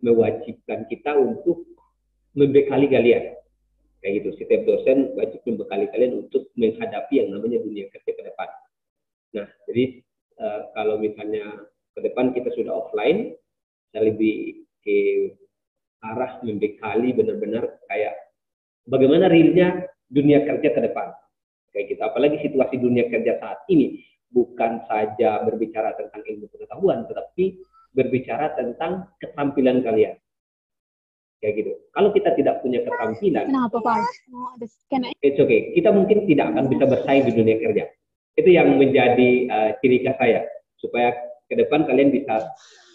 mewajibkan kita untuk membekali kalian. Kayak gitu, setiap dosen wajib membekali kalian untuk menghadapi yang namanya dunia kerja ke depan. Nah, jadi kalau misalnya ke depan kita sudah offline, saya lebih ke arah membekali benar-benar kayak bagaimana realnya dunia kerja ke depan. Kayak gitu, apalagi situasi dunia kerja saat ini, bukan saja berbicara tentang ilmu pengetahuan, tetapi berbicara tentang keterampilan kalian. Kayak gitu. Kalau kita tidak punya keterampilan, Kenapa, Pak? it's okay. Kita mungkin tidak akan bisa bersaing di dunia kerja. Itu yang menjadi ciri khas saya, supaya ke depan kalian bisa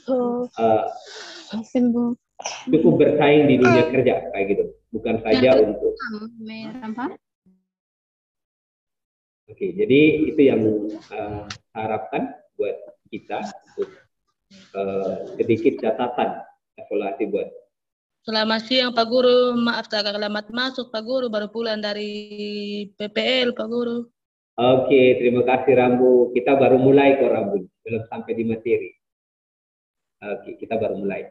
cukup bersaing di dunia kerja, kayak gitu. Bukan saja untuk. Oke, jadi itu yang harapkan buat kita untuk sedikit catatan evaluasi buat. Selamat siang Pak Guru, maaf tak selamat masuk Pak Guru, baru pulang dari PPL Pak Guru. Oke, terima kasih Rambu. Kita baru mulai kok Rambu, belum sampai di materi. Oke, kita baru mulai.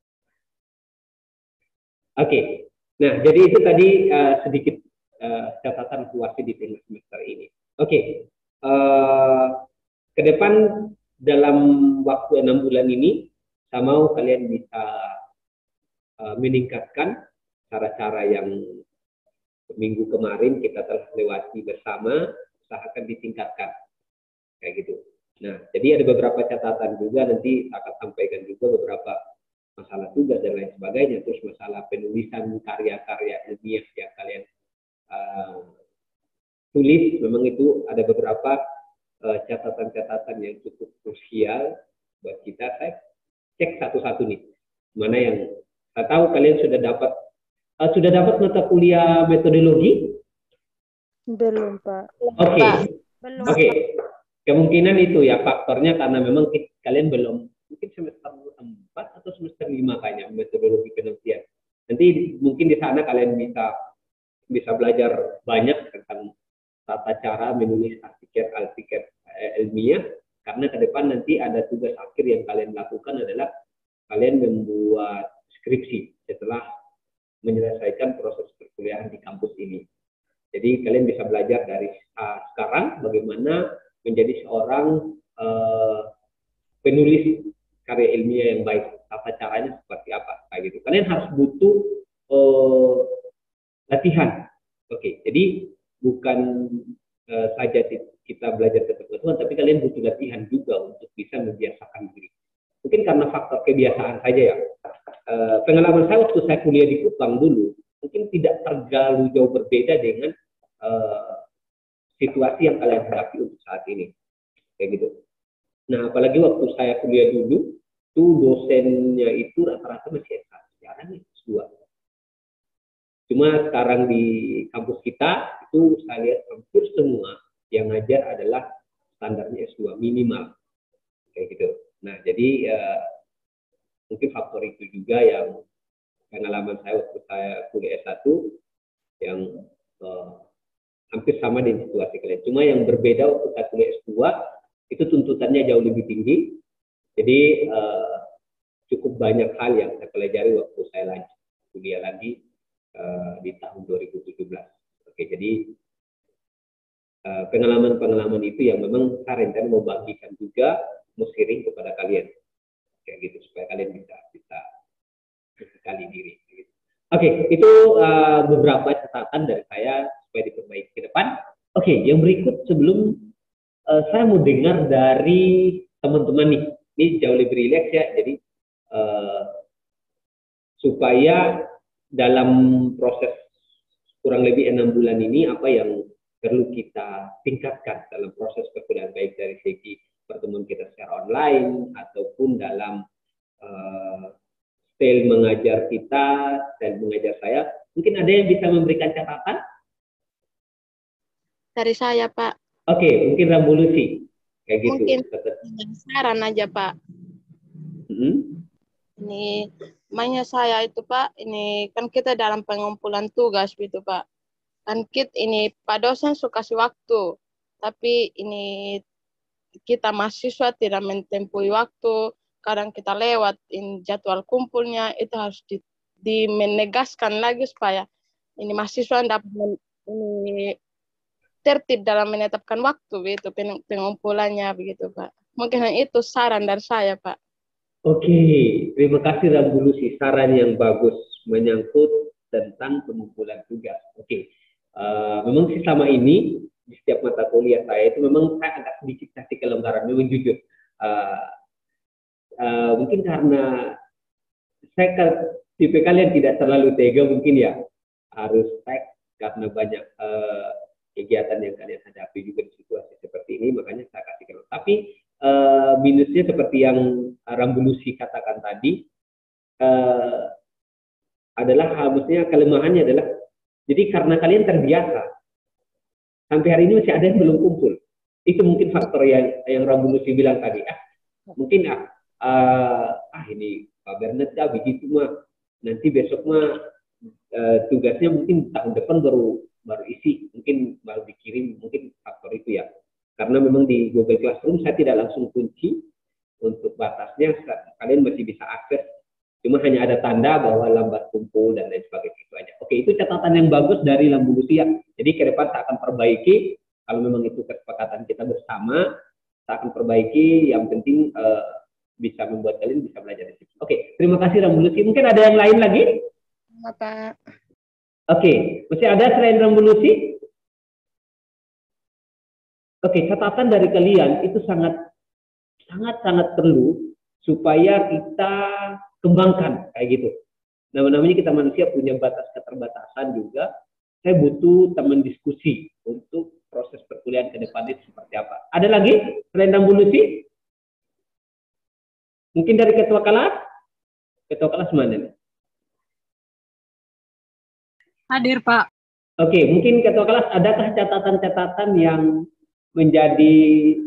Oke, nah jadi itu tadi sedikit catatan evaluasi di tengah semester ini. Oke, ke depan dalam waktu 6 bulan ini, saya mau kalian bisa meningkatkan cara-cara yang minggu kemarin kita telah lewati bersama, usahakan ditingkatkan, kayak gitu. Nah, jadi ada beberapa catatan juga, nanti saya akan sampaikan juga beberapa masalah tugas dan lain sebagainya, terus masalah penulisan karya-karya ilmiah yang kalian tulis, memang itu ada beberapa catatan-catatan yang cukup krusial buat kita. Saya cek satu-satu nih, mana yang saya tahu kalian sudah dapat mata kuliah metodologi? Belum, Pak. Oke. Oke. Kemungkinan itu ya faktornya karena memang kalian belum, mungkin semester 4 atau semester 5 kayaknya metodologi penelitian. Nanti mungkin di sana kalian bisa belajar banyak tentang tata cara menulis artikel ilmiah, karena ke depan nanti ada tugas akhir yang kalian lakukan adalah kalian membuat skripsi setelah menyelesaikan proses perkuliahan di kampus ini. Jadi kalian bisa belajar dari sekarang bagaimana menjadi seorang penulis karya ilmiah yang baik, tata caranya seperti apa, kayak gitu. Kalian harus butuh latihan. Oke, jadi bukan saja kita belajar pengetahuan, tapi kalian butuh latihan juga untuk bisa membiasakan diri. Mungkin karena faktor kebiasaan saja ya. Pengalaman saya waktu saya kuliah di Kupang dulu, mungkin tidak terlalu jauh berbeda dengan situasi yang kalian hadapi untuk saat ini, kayak gitu. Nah, apalagi waktu saya kuliah dulu, tuh dosennya itu rata-rata masih S1, jarang S2. Cuma sekarang di kampus kita itu saya lihat hampir semua yang ngajar adalah standarnya S2 minimal, kayak gitu. Nah, jadi mungkin faktor itu juga yang pengalaman saya waktu saya kuliah S1 yang hampir sama dengan situasi kalian. Cuma yang berbeda waktu saya kuliah S2 itu tuntutannya jauh lebih tinggi. Jadi cukup banyak hal yang saya pelajari waktu saya lanjut kuliah lagi di tahun 2017. Oke, jadi pengalaman-pengalaman itu yang memang saya rencana mau bagikan juga, mau sharing kepada kalian, kayak gitu, supaya kalian bisa sekali diri. Gitu. Oke, itu beberapa catatan dari saya supaya diperbaiki ke depan. Oke, yang berikut sebelum saya mau dengar dari teman-teman nih, ini jauh lebih rileks ya, jadi supaya dalam proses kurang lebih 6 bulan ini apa yang perlu kita tingkatkan dalam proses perkuliahan, baik dari segi pertemuan kita secara online ataupun dalam style mengajar kita, style mengajar saya. Mungkin ada yang bisa memberikan catatan? Dari saya, Pak. Oke, mungkin Rambu Lucy. Kayak gitu. Mungkin saran aja, Pak. Ini mainnya saya itu, Pak, ini kan kita dalam pengumpulan tugas gitu, Pak. Kan ini Pak dosen suka kasih waktu, tapi ini kita mahasiswa tidak mentempui waktu, kadang kita lewat jadwal kumpulnya itu harus dimenegaskan lagi supaya ini mahasiswa dapat ini tertib dalam menetapkan waktu begitu pengumpulannya begitu Pak. Mungkin itu saran dari saya Pak. Oke, terima kasih Rambulusi, saran yang bagus menyangkut tentang pengumpulan tugas. Oke, memang sih selama ini di setiap mata kuliah saya itu memang saya agak sedikit kasih kelonggaran, memang jujur. Mungkin karena saya tipe kalian tidak terlalu tega mungkin ya, harus tag karena banyak kegiatan yang kalian hadapi juga di situasi seperti ini, makanya saya kasih kelonggaran. Tapi minusnya seperti yang Rambulusi katakan tadi, adalah maksudnya kelemahannya adalah, jadi karena kalian terbiasa, sampai hari ini masih ada yang belum kumpul. Itu mungkin faktor yang Rambulusi bilang tadi. Mungkin ini Pak Bernard begitu mah, nanti besok mah tugasnya mungkin tahun depan baru isi, mungkin baru dikirim, mungkin faktor itu ya. Karena memang di Google Classroom saya tidak langsung kunci untuk batasnya, kalian masih bisa akses, cuma hanya ada tanda bahwa lambat kumpul dan lain sebagainya, itu aja. Oke, itu catatan yang bagus dari Rambulusi ya. Jadi ke depan saya akan perbaiki, kalau memang itu kesepakatan kita bersama, saya akan perbaiki, yang penting bisa membuat kalian bisa belajar di situ. Oke, terima kasih Rambulusi. Mungkin ada yang lain lagi? Pak. Oke, masih ada selain Rambulusi? Oke, catatan dari kalian itu sangat perlu supaya kita kembangkan kayak gitu. Namanya kita manusia punya keterbatasan juga. Saya butuh teman diskusi untuk proses perkuliahan ke depan itu seperti apa. Ada lagi selain Rambulusi? Mungkin dari ketua kelas? Ketua kelas mana? Hadir Pak. Oke, mungkin ketua kelas adakah catatan-catatan yang menjadi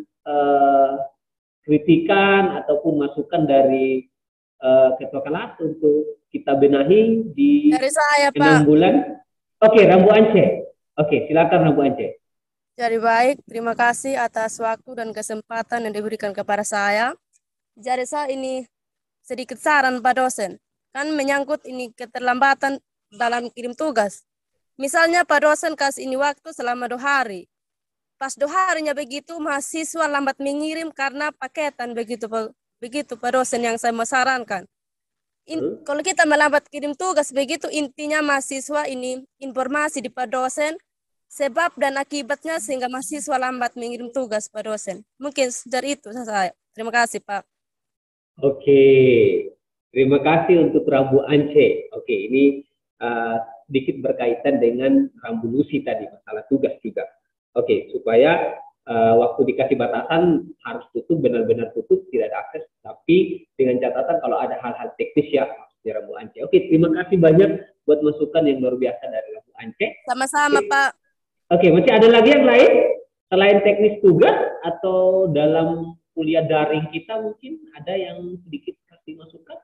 kritikan ataupun masukan dari ketua kelas untuk kita benahi di Dari saya, 6 Pak. bulan. Oke, Rambu Ance. Oke, silakan Rambu Ance. Jadi baik, terima kasih atas waktu dan kesempatan yang diberikan kepada saya. Jadi saya ini sedikit saran Pak dosen. Kan menyangkut ini keterlambatan dalam kirim tugas. Misalnya Pak dosen kasih ini waktu selama 2 hari. Pas 2 harinya begitu mahasiswa lambat mengirim karena paketan begitu Pak dosen yang saya mau sarankan. Kalau kita melambat kirim tugas begitu intinya mahasiswa ini informasi di Pak dosen sebab dan akibatnya sehingga mahasiswa lambat mengirim tugas Pak dosen. Mungkin dari itu saya. Terima kasih Pak. Oke, terima kasih untuk Rambu Ance. Oke, ini sedikit berkaitan dengan Rambulusi tadi, masalah tugas juga. Oke, supaya waktu dikasih batasan harus tutup, benar-benar tutup, tidak ada akses, tapi dengan catatan kalau ada hal-hal teknis ya, di Rambu Ance. Oke, terima kasih banyak buat masukan yang luar biasa dari Rambu Ance. Sama-sama Pak. Oke, masih ada lagi yang lain? Selain teknis tugas atau dalam kuliah daring kita mungkin ada yang sedikit kasih masukan?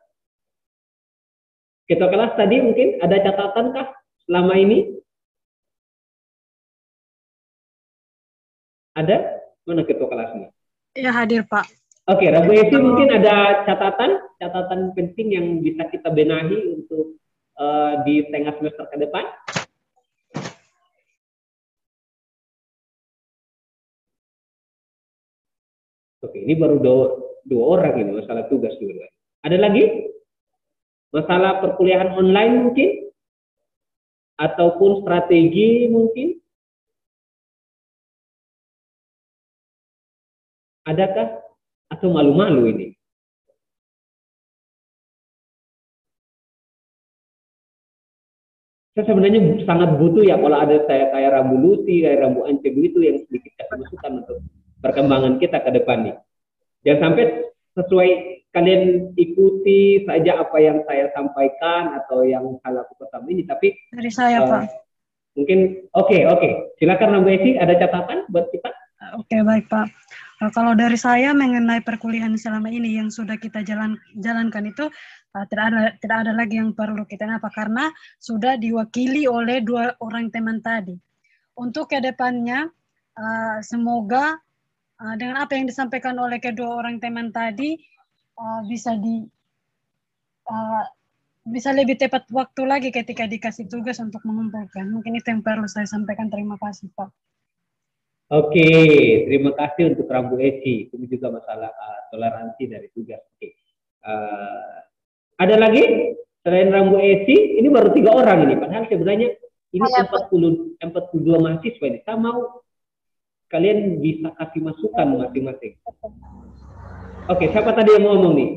Ketua kelas tadi mungkin ada catatan kah selama ini? Ada? Mana ketua kelasnya? Ya hadir Pak. Oke, Rabu Esi mungkin ada catatan penting yang bisa kita benahi untuk di tengah semester ke depan? Oke, ini baru dua orang ini masalah tugas dulu. Ada lagi? Masalah perkuliahan online mungkin? Ataupun strategi mungkin? Adakah? Atau malu-malu ini? Saya sebenarnya sangat butuh ya kalau ada saya kayak Rambulusi, kayak Rambu Ance begitu yang sedikit kasih masukan untuk perkembangan kita ke depan nih. Jangan sampai sesuai kalian ikuti saja apa yang saya sampaikan atau yang saya lakukan selama ini, tapi Dari saya Pak. Mungkin oke. Silakan Rambu Esi, ada catatan buat kita? Oke, baik Pak. Kalau dari saya mengenai perkuliahan selama ini yang sudah kita jalankan itu tidak ada lagi yang perlu kita apa karena sudah diwakili oleh 2 orang teman tadi. Untuk kedepannya semoga dengan apa yang disampaikan oleh kedua orang teman tadi bisa bisa lebih tepat waktu lagi ketika dikasih tugas untuk mengumpulkan. Mungkin itu yang perlu saya sampaikan. Terima kasih, Pak. Oke, terima kasih untuk Rambu Eci. Ini juga masalah toleransi dari tugas. Oke. Ada lagi selain Rambu Eci? Ini baru 3 orang ini. Padahal sebenarnya ini 42 mahasiswa ini. Saya mau kalian bisa kasih masukan masing-masing. Oke, siapa tadi yang mau ngomong nih?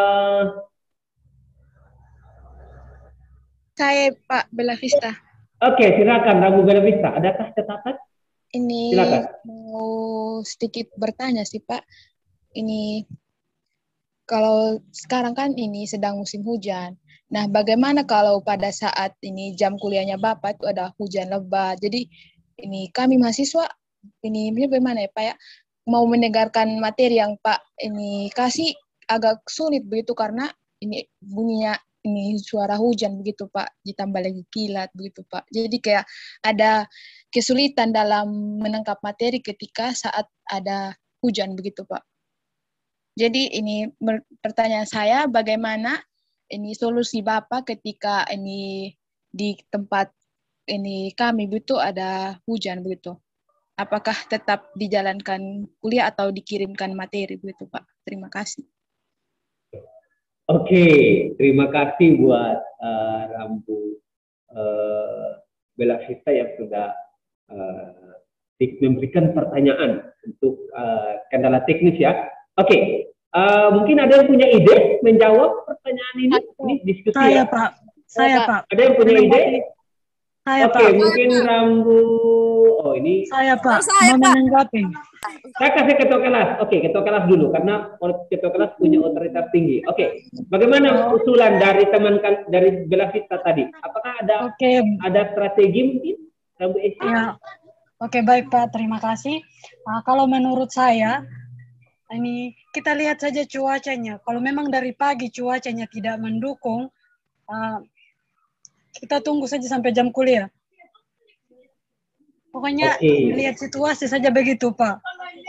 Saya Pak Bella Vista. Oke, silakan Rambu Bella Vista. Adakah catatan? Ini silakan. Mau sedikit bertanya sih Pak. Ini kalau sekarang kan ini sedang musim hujan. Nah, bagaimana kalau pada saat ini jam kuliahnya Bapak itu ada hujan lebat. Jadi ini kami mahasiswa ini bagaimana ya Pak ya? Mau mendengarkan materi yang Pak ini kasih agak sulit begitu karena ini bunyinya ini suara hujan begitu Pak, ditambah lagi kilat begitu Pak. Jadi kayak ada kesulitan dalam menangkap materi ketika saat ada hujan begitu Pak. Jadi ini pertanyaan saya, bagaimana ini solusi Bapak ketika ini di tempat ini kami begitu ada hujan begitu? Apakah tetap dijalankan kuliah atau dikirimkan materi begitu Pak? Terima kasih. Oke, terima kasih buat Rambu Bella Vista yang sudah memberikan pertanyaan untuk kendala teknis ya. Oke, mungkin ada yang punya ide menjawab pertanyaan ini? Ini diskusi Saya, ya? Pak. Saya, Pak. Ada yang punya ide? Saya, Oke, Pak. mungkin Rambu. Oh, ini. Saya, Pak. Saya, Mau Pak. menanggapi. Saya kasih ketua kelas. Oke, ketua kelas dulu karena ketua kelas punya otoritas tinggi. Oke, bagaimana usulan dari teman dari Bella Vista tadi? Apakah ada strategi mungkin Rambu Eci? Ya. Oke, baik Pak. Terima kasih. Kalau menurut saya, ini kita lihat saja cuacanya. Kalau memang dari pagi cuacanya tidak mendukung, kita tunggu saja sampai jam kuliah. Pokoknya lihat situasi saja begitu, Pak.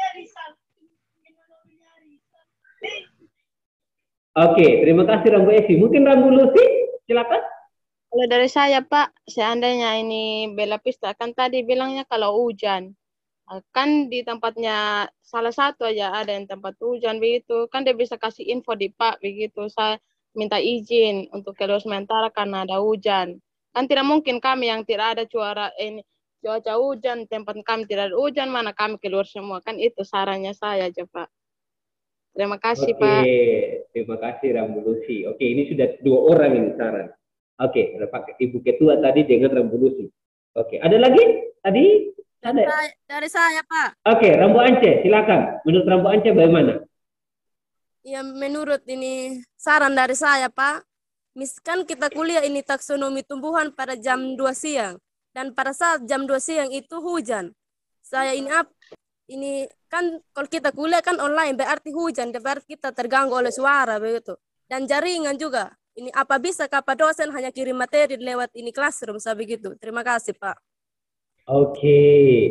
Oke, terima kasih Rambu Eci. Mungkin Rambu Lucy, silakan. Kalau dari saya Pak, seandainya ini Bella Vista kan tadi bilangnya kalau hujan, kan di tempatnya salah satu aja ada yang tempat hujan begitu, kan dia bisa kasih info di Pak begitu. Saya minta izin untuk keluar sementara karena ada hujan. Kan tidak mungkin kami yang tidak ada cuaca hujan, tempat kami tidak ada hujan, mana kami keluar semua. Kan itu sarannya saya aja Pak. Terima kasih Pak. Terima kasih Rambu Lucy. Oke, ini sudah 2 orang ini saran. Oke, ada Pak Ibu Ketua tadi dengan Rambu Lucy. Oke, ada lagi? Tadi ada. Dari saya, Pak. Oke, Rambu Ance, silakan. Menurut Rambu Ance bagaimana? Ya, menurut ini saran dari saya, Pak. Misalkan kita kuliah ini taksonomi tumbuhan pada jam 2 siang. Dan pada saat jam 2 siang itu hujan. Saya ini kan kalau kita kuliah kan online, berarti hujan, berarti kita terganggu oleh suara begitu. Dan jaringan juga. Ini apa bisa Pak dosen hanya kirim materi lewat ini classroom, saya begitu. Terima kasih Pak. Oke.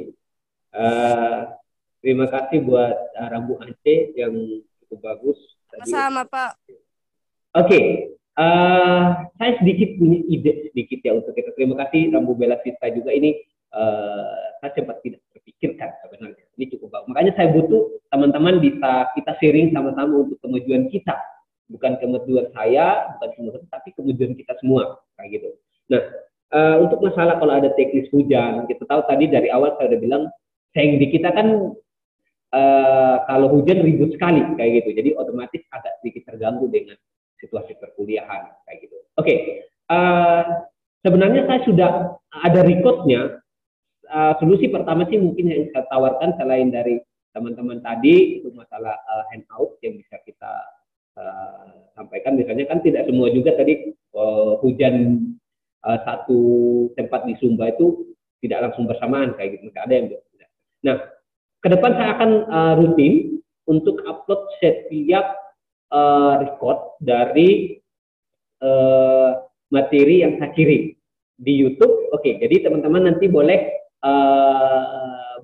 Terima kasih buat Rambu Ance yang cukup bagus. Sama Pak. Oke. Saya sedikit punya ide sedikit ya untuk kita. Terima kasih Rambu Bella Vista juga ini. Saya sempat tidak terpikirkan sebenarnya. Ini cukup bagus. Makanya saya butuh teman-teman bisa kita sharing sama-sama untuk kemajuan kita. Bukan kemajuan saya, bukan kemajuan, tapi kemajuan kita semua. Kayak gitu. Nah, untuk masalah kalau ada teknis hujan, kita tahu tadi dari awal saya udah bilang, sayang di kita kan kalau hujan ribut sekali. Kayak gitu. Jadi otomatis agak sedikit terganggu dengan situasi perkuliahan. Kayak gitu. Oke. Sebenarnya saya sudah ada recordnya. Solusi pertama sih mungkin yang saya tawarkan selain dari teman-teman tadi itu masalah handout yang bisa kita sampaikan. Misalnya kan tidak semua juga tadi hujan satu tempat di Sumba itu tidak langsung bersamaan kayak gitu. Ada yang tidak. Nah, ke depan saya akan rutin untuk upload setiap record dari materi yang saya kirim di YouTube. Oke, jadi teman-teman nanti boleh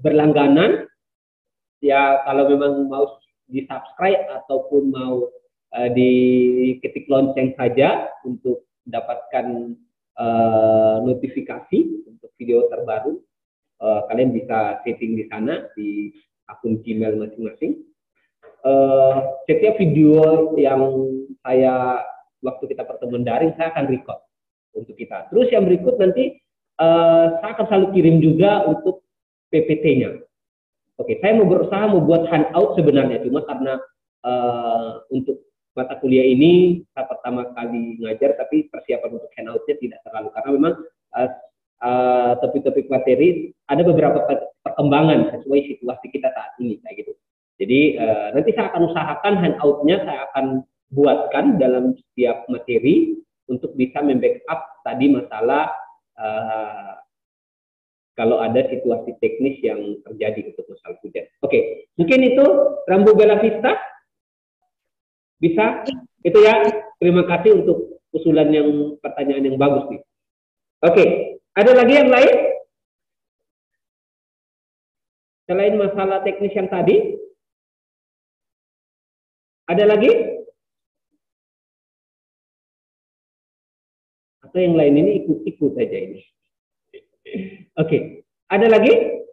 berlangganan ya kalau memang mau di subscribe ataupun mau diketik lonceng saja untuk mendapatkan notifikasi untuk video terbaru. Kalian bisa setting di sana di akun Gmail masing-masing. Setiap video yang saya waktu kita pertemuan daring saya akan record untuk kita. Terus yang berikut nanti saya akan selalu kirim juga untuk PPT-nya. Oke, saya mau berusaha membuat handout sebenarnya, cuma karena untuk mata kuliah ini saya pertama kali ngajar, tapi persiapan untuk handout-nya tidak terlalu, karena memang topik-topik materi ada beberapa perkembangan sesuai situasi kita saat ini kayak gitu. Jadi nanti saya akan usahakan handout-nya saya akan buatkan dalam setiap materi untuk bisa membackup tadi masalah kalau ada situasi teknis yang terjadi untuk masalah hujan. Oke, mungkin itu Rambu Bella Vista bisa itu ya. Terima kasih untuk usulan yang pertanyaan yang bagus nih. Oke, ada lagi yang lain selain masalah teknis yang tadi? Ada lagi? Atau yang lain ini ikut-ikut saja ini? Oke, ada lagi?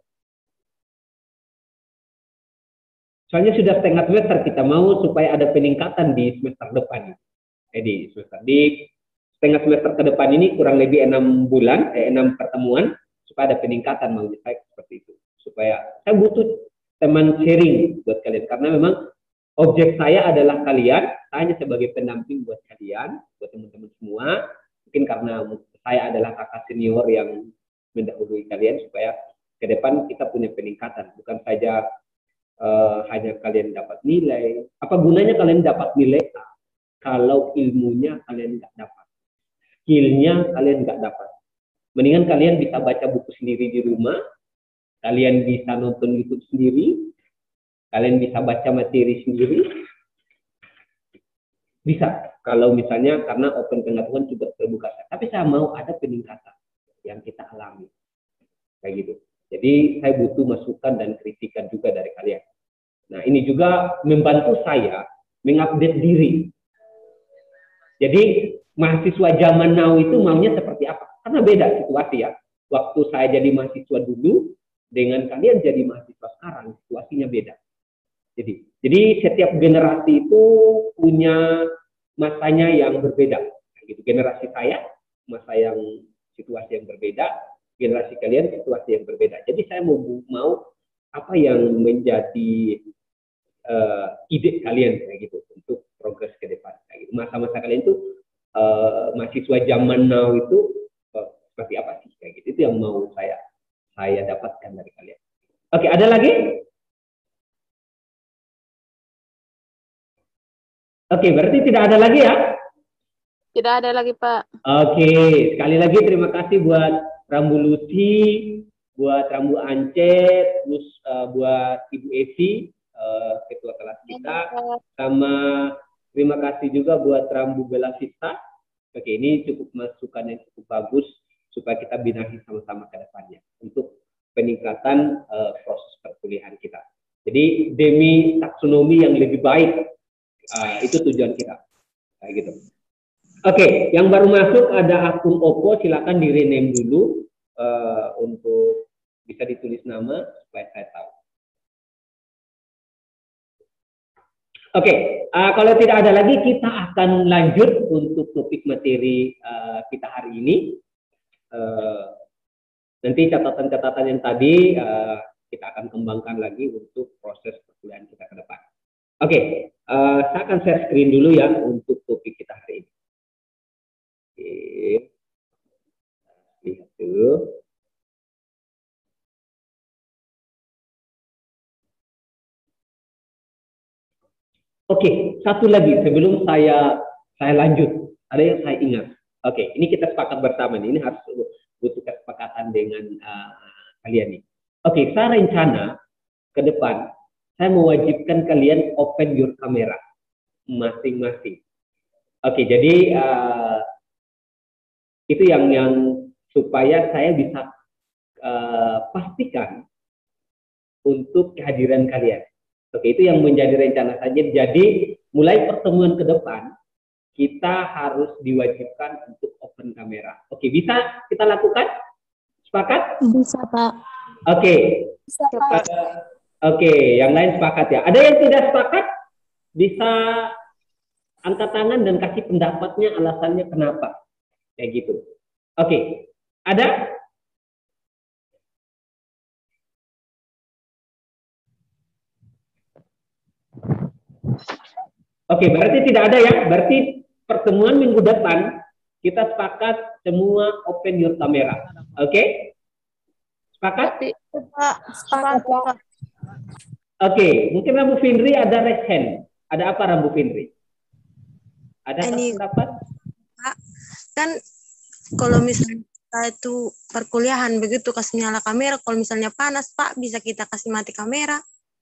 Soalnya sudah setengah semester, kita mau supaya ada peningkatan di semester depan. Di setengah semester ke depan ini kurang lebih 6 bulan, 6 pertemuan, supaya ada peningkatan mau saya seperti itu. Supaya saya butuh teman sharing buat kalian, karena memang objek saya adalah kalian, saya hanya sebagai pendamping buat kalian, buat teman-teman semua. Mungkin karena saya adalah kakak senior yang mendahului kalian, supaya ke depan kita punya peningkatan, bukan saja hanya kalian dapat nilai. Apa gunanya kalian dapat nilai A kalau ilmunya kalian nggak dapat, skillnya kalian nggak dapat? Mendingan kalian bisa baca buku sendiri di rumah, kalian bisa nonton YouTube sendiri, kalian bisa baca materi sendiri, bisa. Kalau misalnya karena open pengetahuan juga terbuka, tapi saya mau ada peningkatan yang kita alami, kayak gitu. Jadi saya butuh masukan dan kritikan juga dari kalian. Nah, ini juga membantu saya mengupdate diri. Jadi mahasiswa zaman now itu maunya seperti apa? Karena beda situasi ya. Waktu saya jadi mahasiswa dulu dengan kalian jadi mahasiswa sekarang, situasinya beda. Jadi setiap generasi itu punya masanya yang berbeda. Gitu. Generasi saya masa yang situasi yang berbeda, generasi kalian situasi yang berbeda. Jadi saya mau apa yang menjadi ide kalian kayak gitu untuk progres ke depan. Kayak gitu. Masa-masa kalian itu mahasiswa zaman now itu seperti apa sih kayak gitu? Itu yang mau saya dapatkan dari kalian. Oke, ada lagi? Oke, berarti tidak ada lagi ya? Tidak ada lagi, Pak. Oke, sekali lagi terima kasih buat Rambu Lucy, buat Rambu Ancet, terus buat Ibu Evi, ketua kelas kita, sama terima kasih juga buat Rambu Bella Vista. Oke, ini cukup masukan yang cukup bagus supaya kita benahi sama-sama ke depannya untuk peningkatan proses perkuliahan kita. Jadi demi taksonomi yang lebih baik, itu tujuan kita, kayak gitu. Oke, yang baru masuk ada akun Oppo, silakan di rename dulu untuk bisa ditulis nama supaya saya tahu. Oke, kalau tidak ada lagi kita akan lanjut untuk topik materi kita hari ini. Nanti catatan-catatan yang tadi kita akan kembangkan lagi untuk proses perkuliahan kita ke depan. Oke, saya akan share screen dulu ya untuk topik kita hari ini. Oke, lihat dulu. Oke, satu lagi sebelum saya lanjut, ada yang saya ingat. Oke, ini kita sepakat bersama nih. Ini harus butuh kesepakatan dengan kalian nih. Oke, saya rencana ke depan saya mewajibkan kalian open your camera masing-masing. Oke, jadi itu yang supaya saya bisa pastikan untuk kehadiran kalian. Oke, itu yang menjadi rencana saja. Jadi mulai pertemuan ke depan kita harus diwajibkan untuk open kamera. Oke, bisa kita lakukan? Sepakat? Bisa, Pak. Oke. Bisa, Pak. Oke, yang lain sepakat ya. Ada yang tidak sepakat? Bisa angkat tangan dan kasih pendapatnya, alasannya kenapa. Kayak gitu. Oke. Ada? Oke, berarti tidak ada ya. Berarti pertemuan minggu depan kita sepakat semua open your camera. Oke? Sepakat? Sepakat, Pak. Oke, mungkin Rambu Findri ada raise hand. Ada apa Rambu Findri? Ada pendapat? Pak, kan kalau misalnya kita itu perkuliahan begitu kasih nyala kamera, kalau misalnya panas Pak, bisa kita kasih mati kamera.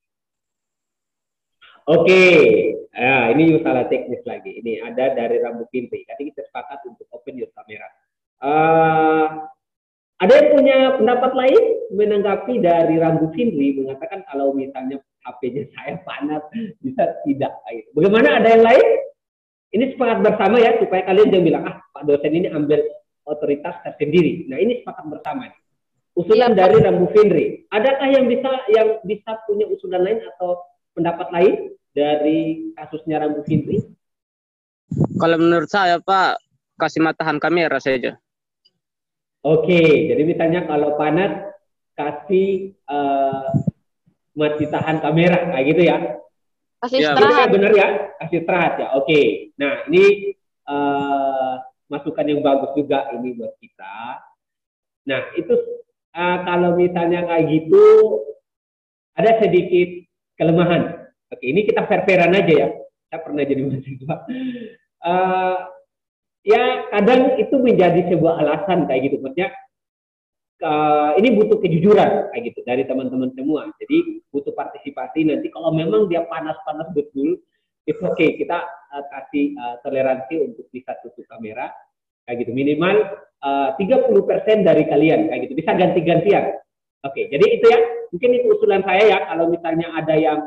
Oke, ya, ini masalah teknis lagi. Ini ada dari Rambu Findri. Tadi kita sepakat untuk open your camera. Ada yang punya pendapat lain menanggapi dari Rambu Findri mengatakan kalau misalnya HP-nya saya panas bisa tidak. Bagaimana, ada yang lain? Ini sepakat bersama ya supaya kalian jangan bilang Pak dosen ini ambil otoritas tersendiri. Nah ini sepakat bersama. Usulan dari Rambu Findri. Adakah yang bisa punya usulan lain atau pendapat lain dari kasusnya Rambu Findri? Kalau menurut saya Pak, kasih matahan kamera saja. Oke, jadi misalnya kalau panas kasih mati tahan kamera, kayak gitu ya? Kasih Ya, istirahat. benar ya, kasih istirahat ya. Oke, nah ini masukan yang bagus juga ini buat kita. Nah itu kalau misalnya kayak gitu ada sedikit kelemahan. Oke, ini kita fair-fairan aja ya. Saya pernah jadi mahasiswa. Ya kadang itu menjadi sebuah alasan kayak gitu, maksudnya ini butuh kejujuran kayak gitu dari teman-teman semua. Jadi butuh partisipasi. Nanti kalau memang dia panas-panas betul, itu oke, kita kasih toleransi untuk bisa tutup kamera kayak gitu, minimal 30% dari kalian kayak gitu, bisa ganti-gantian. Oke, jadi itu ya, mungkin itu usulan saya ya. Kalau misalnya ada yang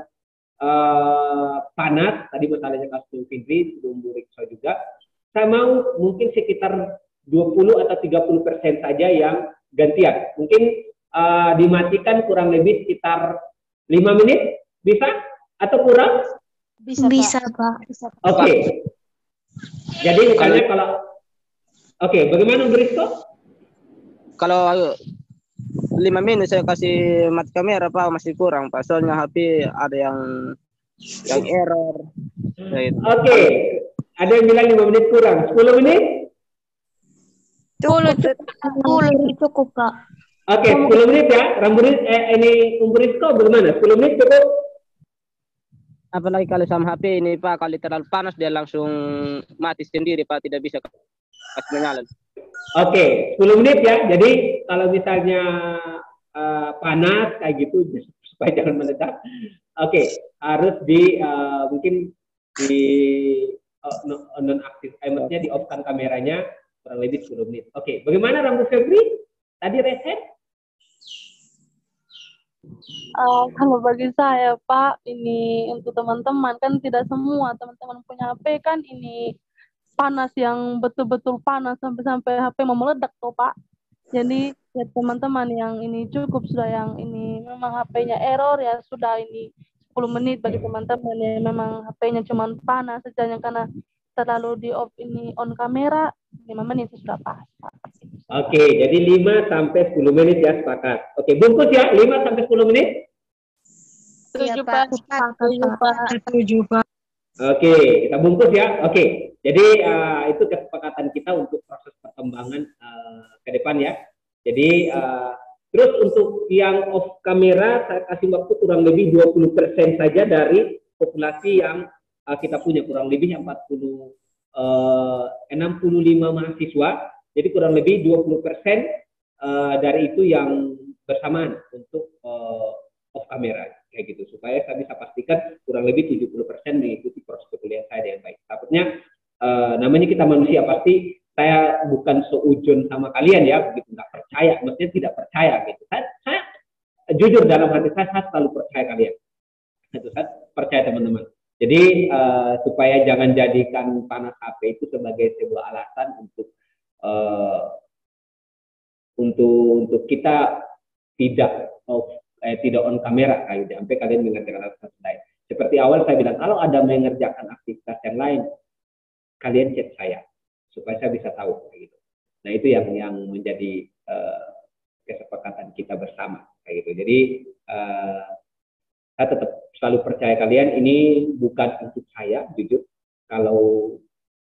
panas, tadi masalahnya kasus Findri, sebelum Bu Riksa juga, saya mau mungkin sekitar 20 atau 30% saja yang gantian. Mungkin dimatikan kurang lebih sekitar 5 menit, bisa? Atau kurang? Bisa, Pak. Oke. Jadi misalnya kalau bagaimana Bu Riksa? Kalau 5 menit saya kasih mati kamera Pak, masih kurang Pak. Soalnya HP ada yang error. Oke. Ada yang bilang 5 menit kurang. 10 menit? 10 cukup, Pak. Oke, 10 menit ya. Ini Umur Rizko bagaimana? 10 menit cukup? Apalagi kalau sama HP ini Pak, kalau terlalu panas dia langsung mati sendiri Pak, tidak bisa kasih menyala. Oke, 10 menit ya. Jadi kalau misalnya panas kayak gitu supaya jangan meledak. Oke, harus mungkin di nonaktif, maksudnya di off-kan kameranya kurang lebih 10 menit. Oke, bagaimana Rambu Febri? Tadi reset? Kalau bagi saya Pak, ini untuk teman-teman kan tidak semua teman-teman punya HP kan ini panas yang betul-betul panas sampai HP mau meledak tuh Pak. Jadi ya teman-teman yang ini cukup sudah yang ini memang HP-nya error ya sudah ini 10 menit bagi teman-teman yang memang HP-nya cuma panas saja karena terlalu di off ini on kamera 5 menit sudah pas. Oke, jadi 5 sampai 10 menit ya, sepakat. Oke, bungkus ya 5 sampai 10 menit. Setuju Pak. Setuju, Pak. Oke, kita bungkus ya. Oke, jadi itu kesepakatan kita untuk proses perkembangan ke depan ya. Jadi terus untuk yang off kamera saya kasih waktu kurang lebih 20% saja dari populasi yang kita punya, kurang lebih 65 mahasiswa. Jadi kurang lebih 20% dari itu yang bersamaan untuk off kamera kayak gitu, supaya saya bisa pastikan kurang lebih 70% mengikuti proses kuliah saya dengan baik. Takutnya namanya kita manusia, pasti saya bukan seujun sama kalian ya, begitu nggak percaya, maksudnya tidak percaya gitu. Saya jujur dalam hati saya selalu percaya kalian. Itu saya percaya teman-teman. Jadi supaya jangan jadikan panas HP itu sebagai sebuah alasan untuk kita tidak on kamera kayak gitu, sampai kalian mengerjakan aktivitas lain. Seperti awal saya bilang, kalau ada mengerjakan aktivitas yang lain, kalian chat saya supaya saya bisa tahu kayak gitu. Nah itu yang menjadi kesepakatan kita bersama kayak gitu. Jadi saya tetap selalu percaya kalian, ini bukan untuk saya jujur. Kalau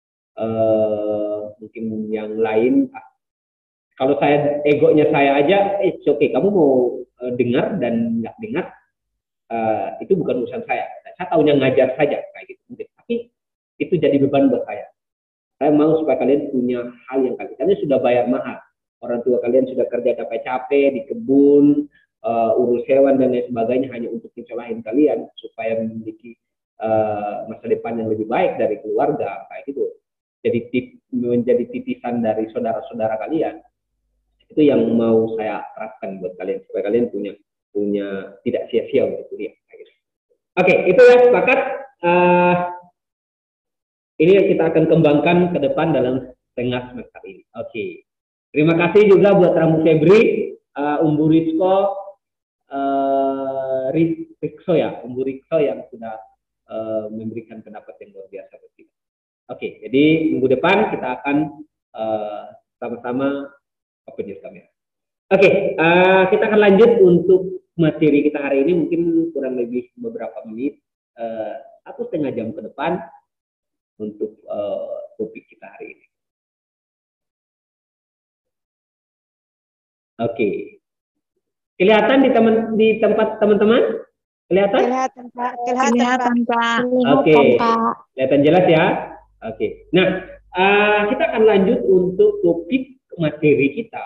mungkin yang lain, kalau saya egonya saya aja, it's okay, kamu mau dengar dan nggak dengar, itu bukan urusan saya. Saya tahunya ngajar saja kayak gitu. Tapi itu jadi beban buat saya. Saya mau supaya kalian punya hal yang kalian sudah bayar mahal. Orang tua kalian sudah kerja capek-capek di kebun, urus hewan dan lain sebagainya hanya untuk mencolahin kalian supaya memiliki masa depan yang lebih baik dari keluarga kayak gitu. Jadi menjadi titisan dari saudara-saudara kalian. Itu yang mau saya terapkan buat kalian supaya kalian punya tidak sia-sia untuk kuliah. Oke, itu ya sepakat. Ini yang kita akan kembangkan ke depan dalam tengah semester ini. Oke, terima kasih juga buat Ramu Febri, Umbu Rizko, Rikso ya, Umbu Rikso yang sudah memberikan pendapat yang luar biasa buat kita. Oke, jadi minggu depan kita akan sama-sama open news kamera. Oke, kita akan lanjut untuk materi kita hari ini, mungkin kurang lebih beberapa menit, 1,5 jam ke depan untuk topik kita hari ini. Oke, kelihatan di tempat teman-teman? Kelihatan? Kelihatan, Pak. Kelihatan, Pak. Oke, kelihatan jelas ya? Oke, nah kita akan lanjut untuk topik materi kita.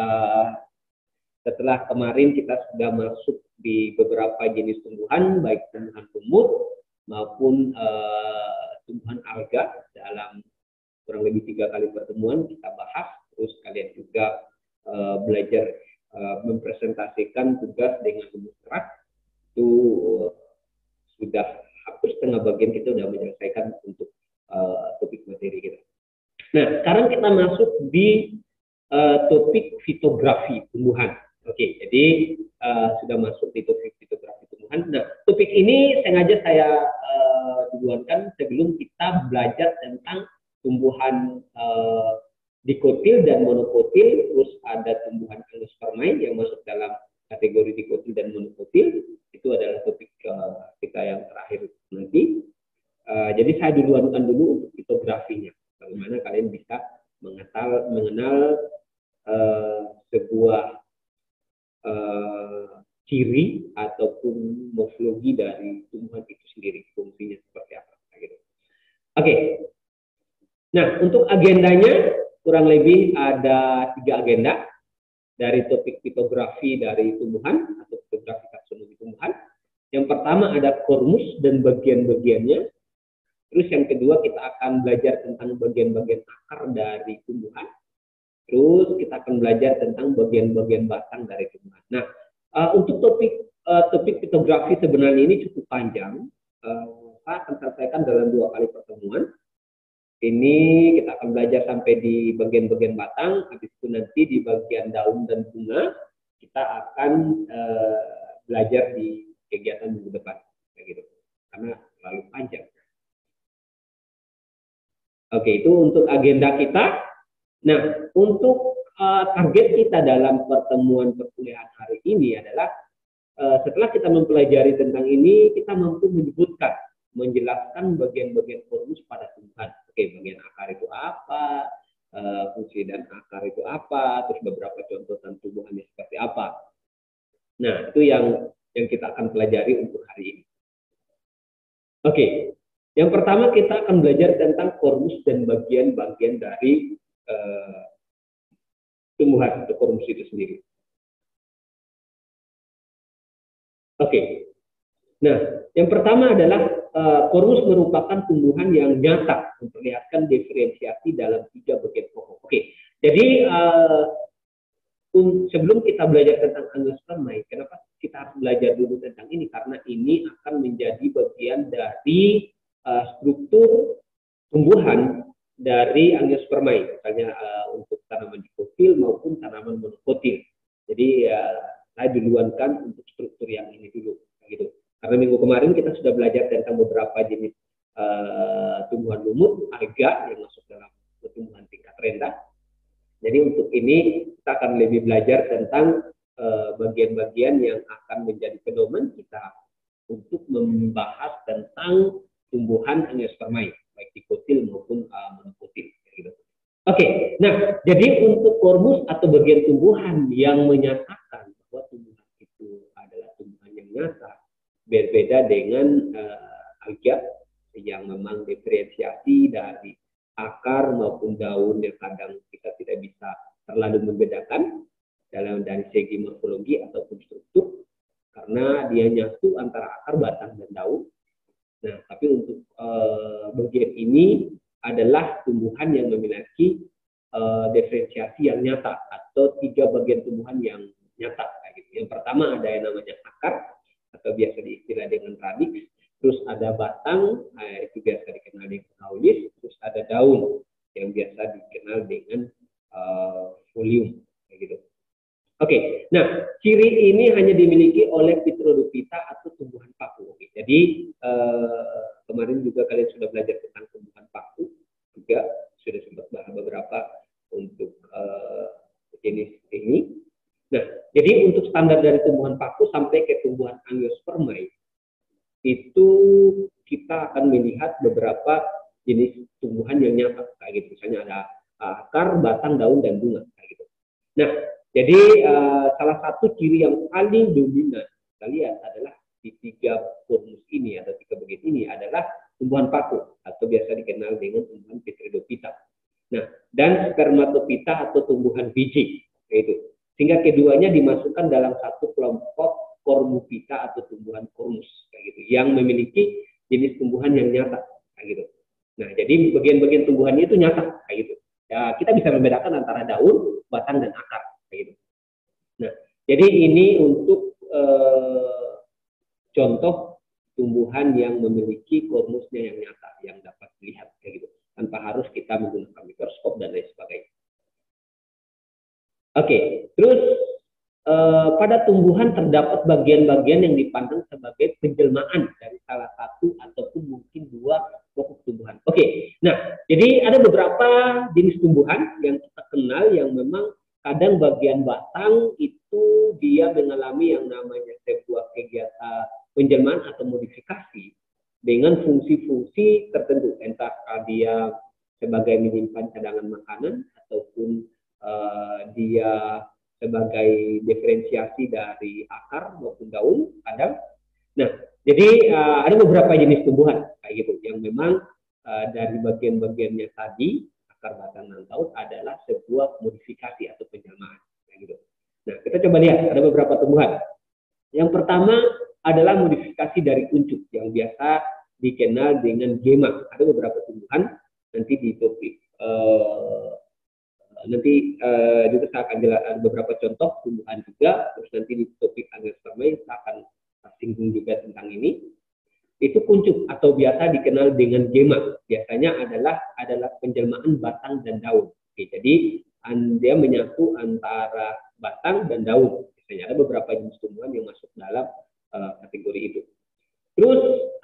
Setelah kemarin kita sudah masuk di beberapa jenis tumbuhan, baik tumbuhan lumut maupun tumbuhan alga. Dalam kurang lebih 3 kali pertemuan kita bahas, terus kalian juga belajar mempresentasikan tugas dengan rumus keras. Itu sudah hampir setengah bagian kita sudah menyelesaikan untuk topik materi kita. Nah, sekarang kita masuk di topik fitografi tumbuhan. Oke, jadi sudah masuk di topik fitografi tumbuhan. Nah, topik ini sengaja saya tujuankan sebelum kita belajar tentang tumbuhan dikotil dan monokotil, terus ada tumbuhan angiospermae yang masuk dalam kategori dikotil dan monokotil. Itu adalah topik kita yang terakhir nanti. Jadi saya duluankan dulu untuk fitografinya, bagaimana kalian bisa mengenal sebuah ciri ataupun morfologi dari tumbuhan itu sendiri, fungsinya seperti apa. Gitu. Oke, nah untuk agendanya kurang lebih ada 3 agenda dari topik fitografi dari tumbuhan atau fitografi taksonomi tumbuhan. Yang pertama ada kormus dan bagian-bagiannya. Terus yang kedua kita akan belajar tentang bagian-bagian akar dari tumbuhan. Terus kita akan belajar tentang bagian-bagian batang dari tumbuhan. Nah, untuk topik fitografi sebenarnya ini cukup panjang. Saya akan selesaikan dalam 2 kali pertemuan. Ini kita akan belajar sampai di bagian-bagian batang. Habis itu nanti di bagian daun dan bunga kita akan belajar di kegiatan minggu depan, kayak gitu. Karena terlalu panjang. Oke, itu untuk agenda kita. Nah, untuk target kita dalam pertemuan perkuliahan hari ini adalah setelah kita mempelajari tentang ini, kita mampu menjelaskan bagian-bagian kormus pada tumbuhan. Oke, bagian akar itu apa, fungsi dan akar itu apa, terus beberapa contoh tumbuhannya seperti apa. Nah, itu yang kita akan pelajari untuk hari ini. Oke. Yang pertama kita akan belajar tentang kormus dan bagian-bagian dari tumbuhan atau kormus itu sendiri. Oke. Nah, yang pertama adalah kormus merupakan tumbuhan yang nyata memperlihatkan diferensiasi dalam 3 bagian pokok. Oke. Jadi sebelum kita belajar tentang angiospermae, kenapa kita harus belajar dulu tentang ini? Karena ini akan menjadi bagian dari struktur tumbuhan dari angiospermae, misalnya untuk tanaman dikotil maupun tanaman monokotil. Jadi saya duluankan untuk struktur yang ini dulu, gitu. Karena minggu kemarin kita sudah belajar tentang beberapa jenis tumbuhan lumut, alga yang masuk dalam tumbuhan tingkat rendah. Jadi untuk ini kita akan lebih belajar tentang bagian-bagian yang akan menjadi pedoman kita untuk membahas tentang tumbuhan angiospermae, baik dikotil maupun monokotil. Gitu. Oke, nah jadi untuk kormus atau bagian tumbuhan yang menyatakan bahwa tumbuhan itu adalah tumbuhan yang nyata, berbeda dengan alga yang memang diferensiasi dari akar maupun daun yang kadang kita tidak bisa terlalu membedakan dari segi morfologi ataupun struktur, karena dia nyatu antara akar, batang, dan daun. Nah, tapi untuk bagian ini adalah tumbuhan yang memiliki diferensiasi yang nyata, atau 3 bagian tumbuhan yang nyata. Gitu. Yang pertama ada yang namanya akar, atau biasa diistilah dengan radix. Terus ada batang, itu biasa dikenal dengan kaulis. Terus ada daun, yang biasa dikenal dengan folium. Gitu. Oke, nah ciri ini hanya dimiliki oleh Pteridophyta atau tumbuhan paku. Oke, jadi kemarin juga kalian sudah belajar tentang tumbuhan paku, juga sudah sempat bahas beberapa untuk jenis ini. Nah, jadi untuk standar dari tumbuhan paku sampai ke tumbuhan angiospermae itu kita akan melihat beberapa jenis tumbuhan yang nyata, kayak gitu. Misalnya ada akar, batang, daun, dan bunga, kayak gitu. Nah, jadi salah satu ciri yang paling dominan kita lihat adalah di 3 kormus ini atau 3 bagian ini adalah tumbuhan paku atau biasa dikenal dengan tumbuhan Pteridophyta. Nah, dan spermatophyta atau tumbuhan biji, yaitu. Sehingga keduanya dimasukkan dalam satu kelompok Cormophyta atau tumbuhan kormus, kayak gitu, yang memiliki jenis tumbuhan yang nyata, kayak gitu. Nah, jadi bagian-bagian tumbuhannya itu nyata, kayak gitu. Ya, kita bisa membedakan antara daun, batang, dan akar. Gitu. Nah, jadi ini untuk contoh tumbuhan yang memiliki kormusnya yang nyata, yang dapat dilihat, kayak gitu, tanpa harus kita menggunakan mikroskop dan lain sebagainya. Oke, terus pada tumbuhan terdapat bagian-bagian yang dipandang sebagai penjelmaan dari salah satu ataupun mungkin 2 pokok tumbuhan. Oke, nah jadi ada beberapa jenis tumbuhan yang kita kenal yang memang kadang bagian batang itu dia mengalami yang namanya sebuah kegiatan penjelmaan atau modifikasi dengan fungsi-fungsi tertentu, entah dia sebagai menyimpan cadangan makanan ataupun dia sebagai diferensiasi dari akar maupun daun kadang. Nah, jadi ada beberapa jenis tumbuhan kayak gitu yang memang dari bagian-bagiannya tadi, akar, batang, dan daun adalah sebuah modifikasi atau penjelmaan, kayak gitu. Nah, kita coba lihat ada beberapa tumbuhan. Yang pertama adalah modifikasi dari kuncup yang biasa dikenal dengan gema. Ada beberapa tumbuhan nanti di topik juga saya akan jelaskan beberapa contoh tumbuhan juga. Terus nanti di topik angiospermae saya akan singgung juga tentang ini. Itu kuncup atau biasa dikenal dengan gema. Biasanya adalah penjelmaan batang dan daun. Oke, jadi dia menyatu antara batang dan daun. Biasanya ada beberapa jenis tumbuhan yang masuk dalam kategori itu. Terus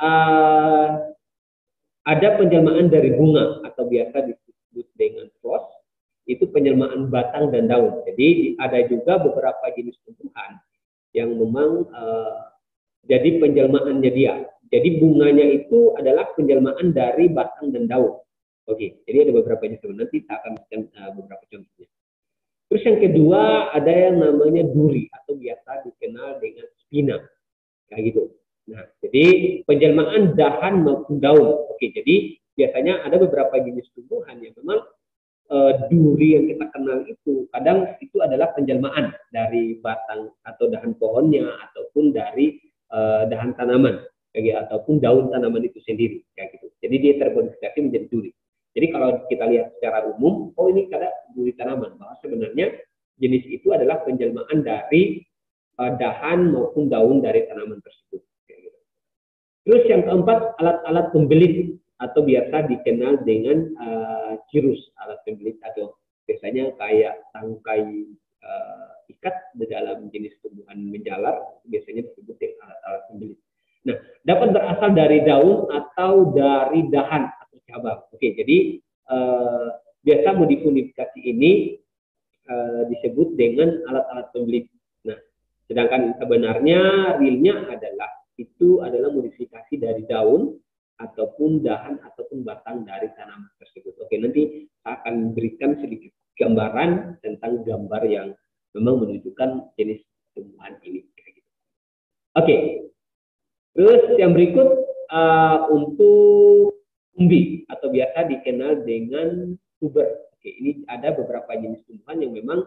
ada penjelmaan dari bunga atau biasa disebut dengan flos. Itu penjelmaan batang dan daun. Jadi ada juga beberapa jenis tumbuhan yang memang jadi penjelmaannya dia. Jadi bunganya itu adalah penjelmaan dari batang dan daun. Oke, jadi ada beberapa jenis. Nanti kita akan berikan beberapa contohnya. Terus yang kedua ada yang namanya duri atau biasa dikenal dengan spina, kayak gitu. Nah, jadi penjelmaan dahan maupun daun. Oke, jadi biasanya ada beberapa jenis tumbuhan yang memang duri yang kita kenal itu kadang itu adalah penjelmaan dari batang atau dahan pohonnya ataupun dari dahan tanaman, kayak ataupun daun tanaman itu sendiri, kayak gitu. Jadi dia termodifikasi menjadi duri. Jadi kalau kita lihat secara umum, oh ini ada duri tanaman, bahwa sebenarnya jenis itu adalah penjelmaan dari dahan maupun daun dari tanaman tersebut. Kayak gitu. Terus yang keempat, alat-alat pembelit atau biasa dikenal dengan cirrus, alat pembelit atau biasanya kayak tangkai ikat di dalam jenis tumbuhan menjalar, biasanya disebut alat-alat pembelit. Nah, dapat berasal dari daun atau dari dahan atau cabang. Oke, jadi biasa modifikasi ini disebut dengan alat-alat pembelit. Nah, sedangkan sebenarnya realnya adalah modifikasi dari daun ataupun dahan ataupun batang dari tanaman tersebut. Oke, nanti saya akan berikan sedikit gambaran tentang gambar yang memang menunjukkan jenis tumbuhan ini. Oke, terus yang berikut untuk umbi atau biasa dikenal dengan tuber. Oke, ini ada beberapa jenis tumbuhan yang memang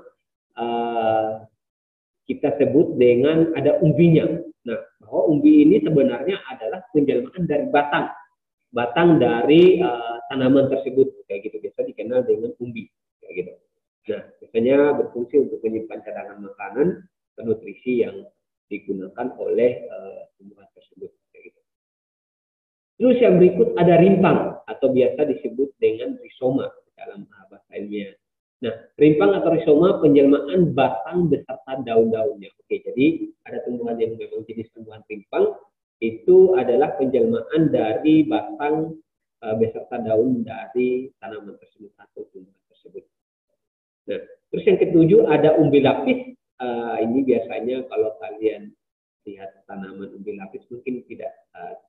kita sebut dengan ada umbinya. Nah, bahwa umbi ini sebenarnya adalah penjelmaan dari batang dari tanaman tersebut, kayak gitu, biasa dikenal dengan umbi, kayak gitu. Nah, biasanya berfungsi untuk menyimpan cadangan makanan dan nutrisi yang digunakan oleh tumbuhan tersebut, kayak gitu. Terus yang berikut ada rimpang atau biasa disebut dengan rizoma dalam bahasa ilmiah. Nah, rimpang atau rizoma penjelmaan batang beserta daun-daunnya. Oke, jadi ada tumbuhan yang memang jenis tumbuhan rimpang, itu adalah penjelmaan dari batang beserta daun dari tanaman tersebut atau tumbuhan tersebut. Nah, terus yang ketujuh ada umbi lapis. Ini biasanya kalau kalian lihat tanaman umbi lapis mungkin tidak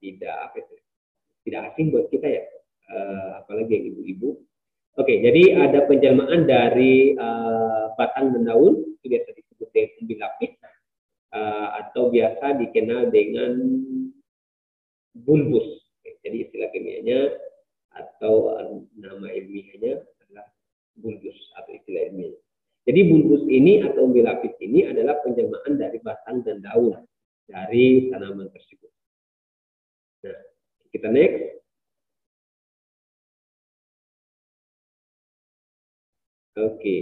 asing buat kita ya, apalagi yang ibu-ibu. Oke, jadi ada penjelmaan dari batang dan daun, itu biasa disebut dengan umbi lapis, atau biasa dikenal dengan bulbus. Oke, jadi istilah kimianya atau nama ilmiahnya adalah bulbus atau istilah ilmiahnya. Jadi bulbus ini atau umbi lapis ini adalah penjelmaan dari batang dan daun dari tanaman tersebut. Nah, kita next. Oke.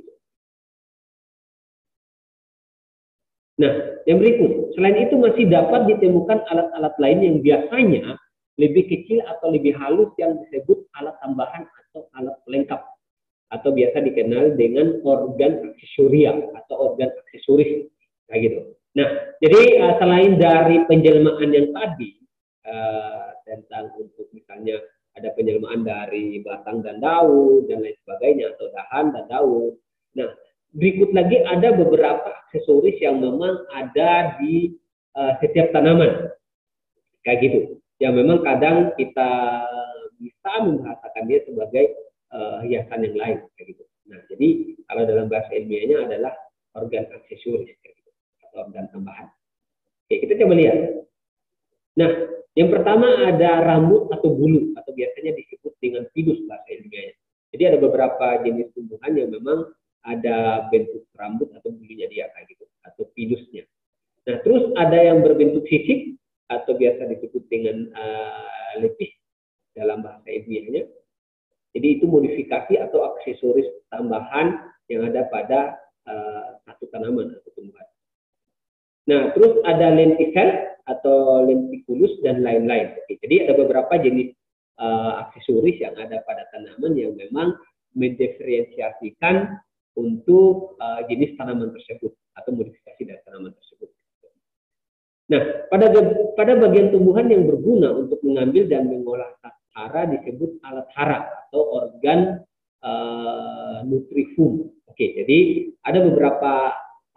Nah, yang berikut, selain itu masih dapat ditemukan alat-alat lain yang biasanya lebih kecil atau lebih halus yang disebut alat tambahan atau alat pelengkap, atau biasa dikenal dengan organ aksesoria atau organ aksesoris, kayak gitu. Nah, jadi selain dari penjelmaan yang tadi tentang untuk misalnya ada penjelmaan dari batang dan daun dan lain sebagainya, atau dahan dan daun. Nah, berikut lagi ada beberapa aksesoris yang memang ada di setiap tanaman, kayak gitu. Yang memang kadang kita bisa membahasakan dia sebagai hiasan yang lain, kayak gitu. Nah, jadi kalau dalam bahasa ilmiahnya adalah organ aksesoris, kayak gitu, atau organ tambahan. Oke, kita coba lihat. Nah, yang pertama ada rambut atau bulu, atau biasanya disebut dengan pilus bahasa ilmiahnya. Jadi ada beberapa jenis tumbuhan yang memang ada bentuk rambut atau bulunya dia, kayak gitu, atau pilusnya. Nah, terus ada yang berbentuk sisik atau biasa disebut dengan lepis dalam bahasa ilmiahnya. Jadi itu modifikasi atau aksesoris tambahan yang ada pada satu tanaman atau tumbuhan. Nah, terus ada lenticel atau lenticulus dan lain-lain. Oke, jadi ada beberapa jenis aksesoris yang ada pada tanaman yang memang mendiferensiasikan untuk jenis tanaman tersebut atau modifikasi dari tanaman tersebut. Nah, pada bagian tumbuhan yang berguna untuk mengambil dan mengolah hara disebut alat hara atau organ nutrifum. Oke, jadi ada beberapa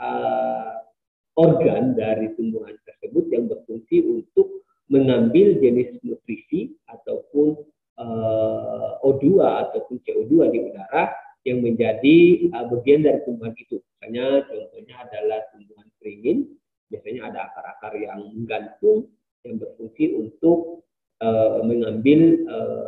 organ dari tumbuhan tersebut yang berfungsi untuk mengambil jenis nutrisi ataupun O2 ataupun CO2 di udara yang menjadi bagian dari tumbuhan itu. Misalnya contohnya adalah tumbuhan keringin, biasanya ada akar-akar yang menggantung yang berfungsi untuk mengambil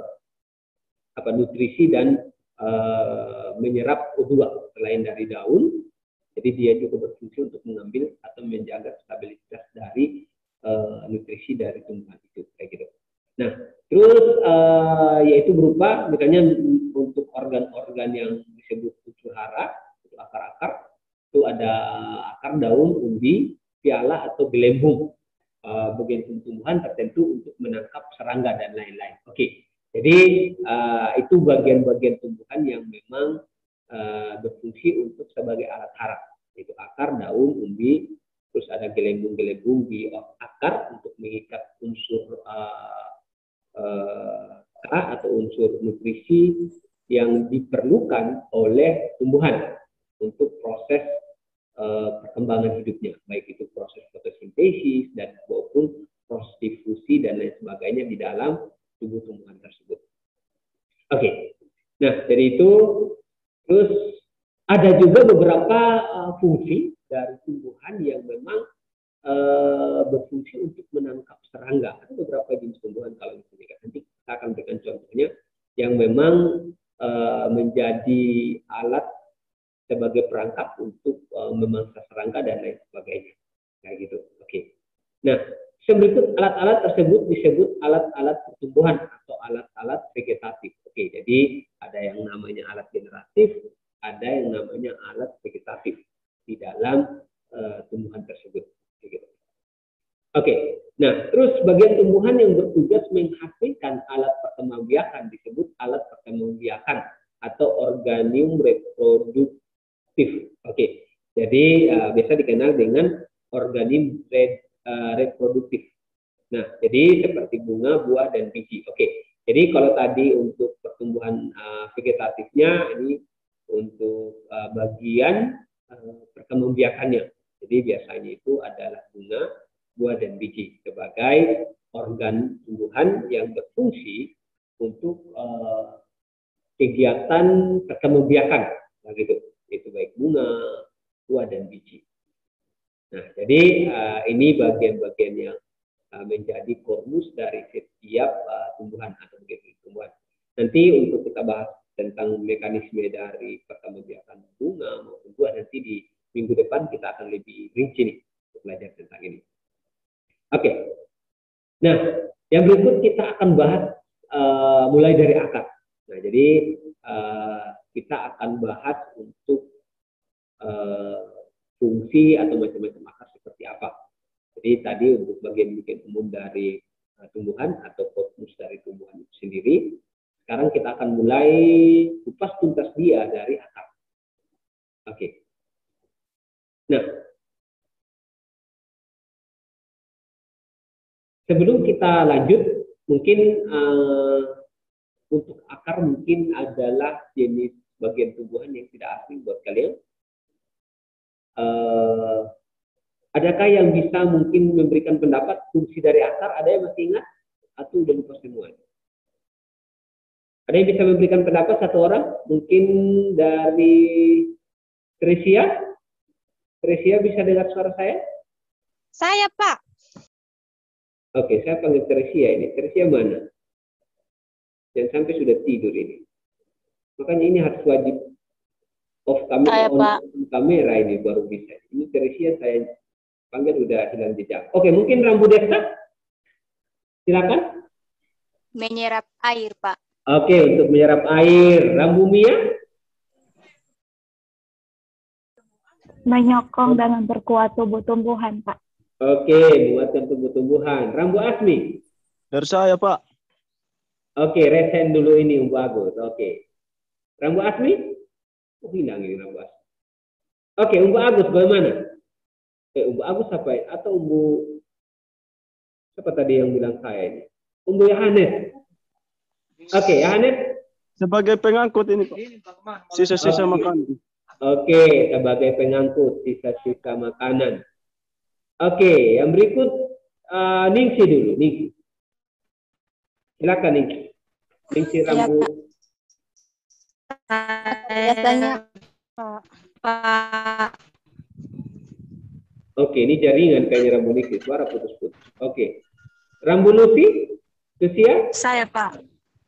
nutrisi dan menyerap O2 selain dari daun. Jadi dia juga berfungsi untuk mengambil atau menjaga stabilitas dari nutrisi dari tumbuhan itu, kayak gitu. Nah, terus yaitu berupa misalnya untuk organ-organ yang disebut unsur hara, itu akar-akar, itu ada akar, daun, umbi, piala atau gelembung. Bagian tumbuhan tertentu untuk menangkap serangga dan lain-lain. Oke, jadi itu bagian-bagian tumbuhan yang memang berfungsi untuk sebagai alat harap, yaitu akar, daun, umbi, terus ada gelembung-gelembung di akar untuk mengikat unsur atau unsur nutrisi yang diperlukan oleh tumbuhan untuk proses perkembangan hidupnya, baik itu proses fotosintesis dan maupun proses difusi dan lain sebagainya di dalam tubuh tumbuhan tersebut. Oke, nah dari itu terus ada juga beberapa fungsi dari tumbuhan yang memang berfungsi untuk menangkap serangga. Ada beberapa jenis tumbuhan kalau misalnya nanti kita akan berikan contohnya yang memang menjadi alat sebagai perangkap untuk memangsa serangga dan lain sebagainya. Kayak gitu. Oke. Nah, berikut alat-alat tersebut disebut alat-alat pertumbuhan atau alat-alat vegetatif. Oke, jadi ada yang namanya alat generatif, ada yang namanya alat vegetatif di dalam tumbuhan tersebut. Oke, nah terus bagian tumbuhan yang bertugas menghasilkan alat perkembangbiakan disebut alat perkembangbiakan atau organisme reproduktif. Oke, jadi biasa dikenal dengan organisme reproduktif. Nah, jadi seperti bunga, buah, dan biji. Oke, jadi kalau tadi untuk pertumbuhan vegetatifnya ini untuk bagian perkembangbiakannya. Jadi biasanya itu adalah bunga, buah, dan biji sebagai organ tumbuhan yang berfungsi untuk kegiatan perkembangbiakan, begitu. Itu baik bunga, buah, dan biji. Nah, jadi ini bagian-bagian yang menjadi kormus dari setiap tumbuhan atau bagian tumbuhan. Nanti untuk kita bahas tentang mekanisme dari perkembangbiakan bunga maupun buah nanti di minggu depan kita akan lebih rinci nih untuk belajar tentang ini. Oke, nah yang berikut kita akan bahas mulai dari akar. Nah, jadi kita akan bahas untuk fungsi atau macam-macam akar seperti apa. Jadi tadi untuk bagian umum dari tumbuhan atau korpus dari tumbuhan itu sendiri. Sekarang kita akan mulai kupas tuntas dia dari akar. Oke. Nah, sebelum kita lanjut, mungkin untuk akar mungkin adalah jenis bagian tumbuhan yang tidak asing buat kalian. Adakah yang bisa mungkin memberikan pendapat fungsi dari akar? Ada yang masih ingat? Atau udah lupa semua? Ada yang bisa memberikan pendapat satu orang? Mungkin dari Tresia? Tresia bisa dengar suara saya? Saya, Pak. Oke, saya panggil Tresia ini. Tresia mana? Jangan sampai sudah tidur ini. Makanya ini harus wajib off kamera, on kamera ini baru bisa. Ini Tresia saya panggil udah hilang jejak. Oke, mungkin Rambu Desa? Silakan. Menyerap air, Pak. Oke, untuk menyerap air. Rambu Mia? Menyokong dan memperkuat tubuh tumbuhan, Pak. Oke, menguatkan tumbuh-tumbuhan. Rambu Asmi? Dari saya, Pak. Oke, resen dulu ini Umbu Agus. Oke. Rambu Asmi? Oh, hilang ini Rambu Asmi. Oke, Umbu Agus bagaimana? Umbu Agus apa ya? Atau Umbu siapa tadi yang bilang saya ini? Umbu Yohanes. Oke, Yohanes. Sebagai pengangkut ini, Pak. Sisa-sisa makanan. Oke, sebagai pengangkut sisa-sisa makanan. Oke, yang berikut Ningsi dulu, Ningsi. Silakan Ningsi. Ningsi Rambu. Biasanya Pak. Oke, ini jaringan kayaknya Rambu Ningsi, suara putus-putus. Oke. Rambu Lucy? Lucia? Saya, Pak.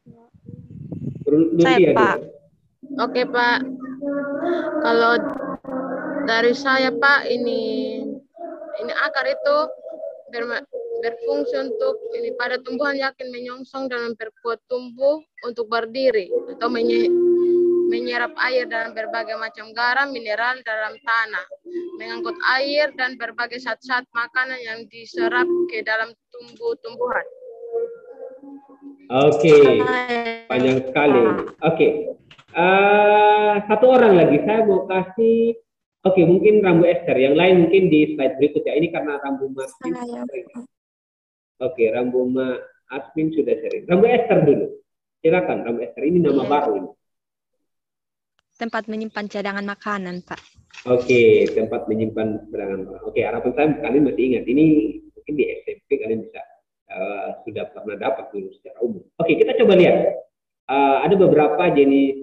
Lucia, Pak. Oke, Pak. Kalau dari saya, Pak, ini akar itu berfungsi untuk ini pada tumbuhan yakin menyongsong dan memperkuat tumbuh untuk berdiri atau menyerap air dan berbagai macam garam mineral dalam tanah, mengangkut air dan berbagai zat-zat makanan yang diserap ke dalam tumbuh-tumbuhan. Oke, panjang sekali. Oke, satu orang lagi saya mau kasih. Oke, mungkin Rambu Esther. Yang lain mungkin di slide berikut ya. Ini karena Rambu Martin. Oke, Rambu Asmin sudah sering. Rambu Esther dulu. Silakan, Rambu Esther. Ini nama baru ini. Tempat menyimpan cadangan makanan, Pak. Oke, tempat menyimpan cadangan makanan. Oke, harapan saya kalian masih ingat. Ini mungkin di SMP kalian bisa sudah pernah dapat dulu secara umum. Oke, kita coba lihat. Ada beberapa jenis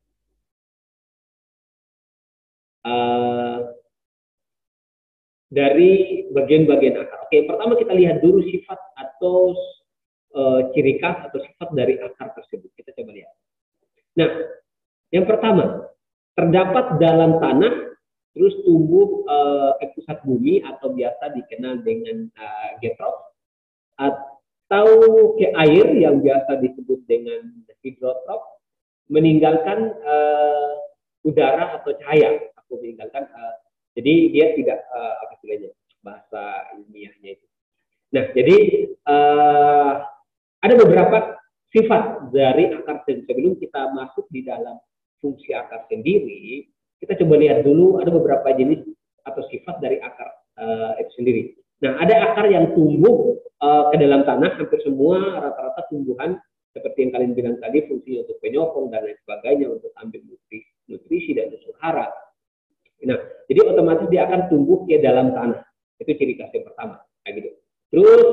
dari bagian-bagian akar. Oke, pertama kita lihat dulu sifat atau ciri khas atau sifat dari akar tersebut. Kita coba lihat. Nah, yang pertama, terdapat dalam tanah, terus tumbuh ke pusat bumi atau biasa dikenal dengan geotrof, atau ke air yang biasa disebut dengan hidrotrof, meninggalkan udara atau cahaya, atau meninggalkan jadi dia tidak apa istilahnya bahasa ilmiahnya itu. Nah, jadi ada beberapa sifat dari akar sebelum kita masuk di dalam fungsi akar sendiri. Kita coba lihat dulu ada beberapa jenis atau sifat dari akar itu sendiri. Nah, ada akar yang tumbuh ke dalam tanah, hampir semua rata-rata tumbuhan seperti yang kalian bilang tadi, fungsinya untuk penyokong dan lain sebagainya, untuk ambil nutrisi dan unsur hara. Nah, jadi otomatis dia akan tumbuh ke dalam tanah. Itu ciri khas yang pertama, kayak gitu. Terus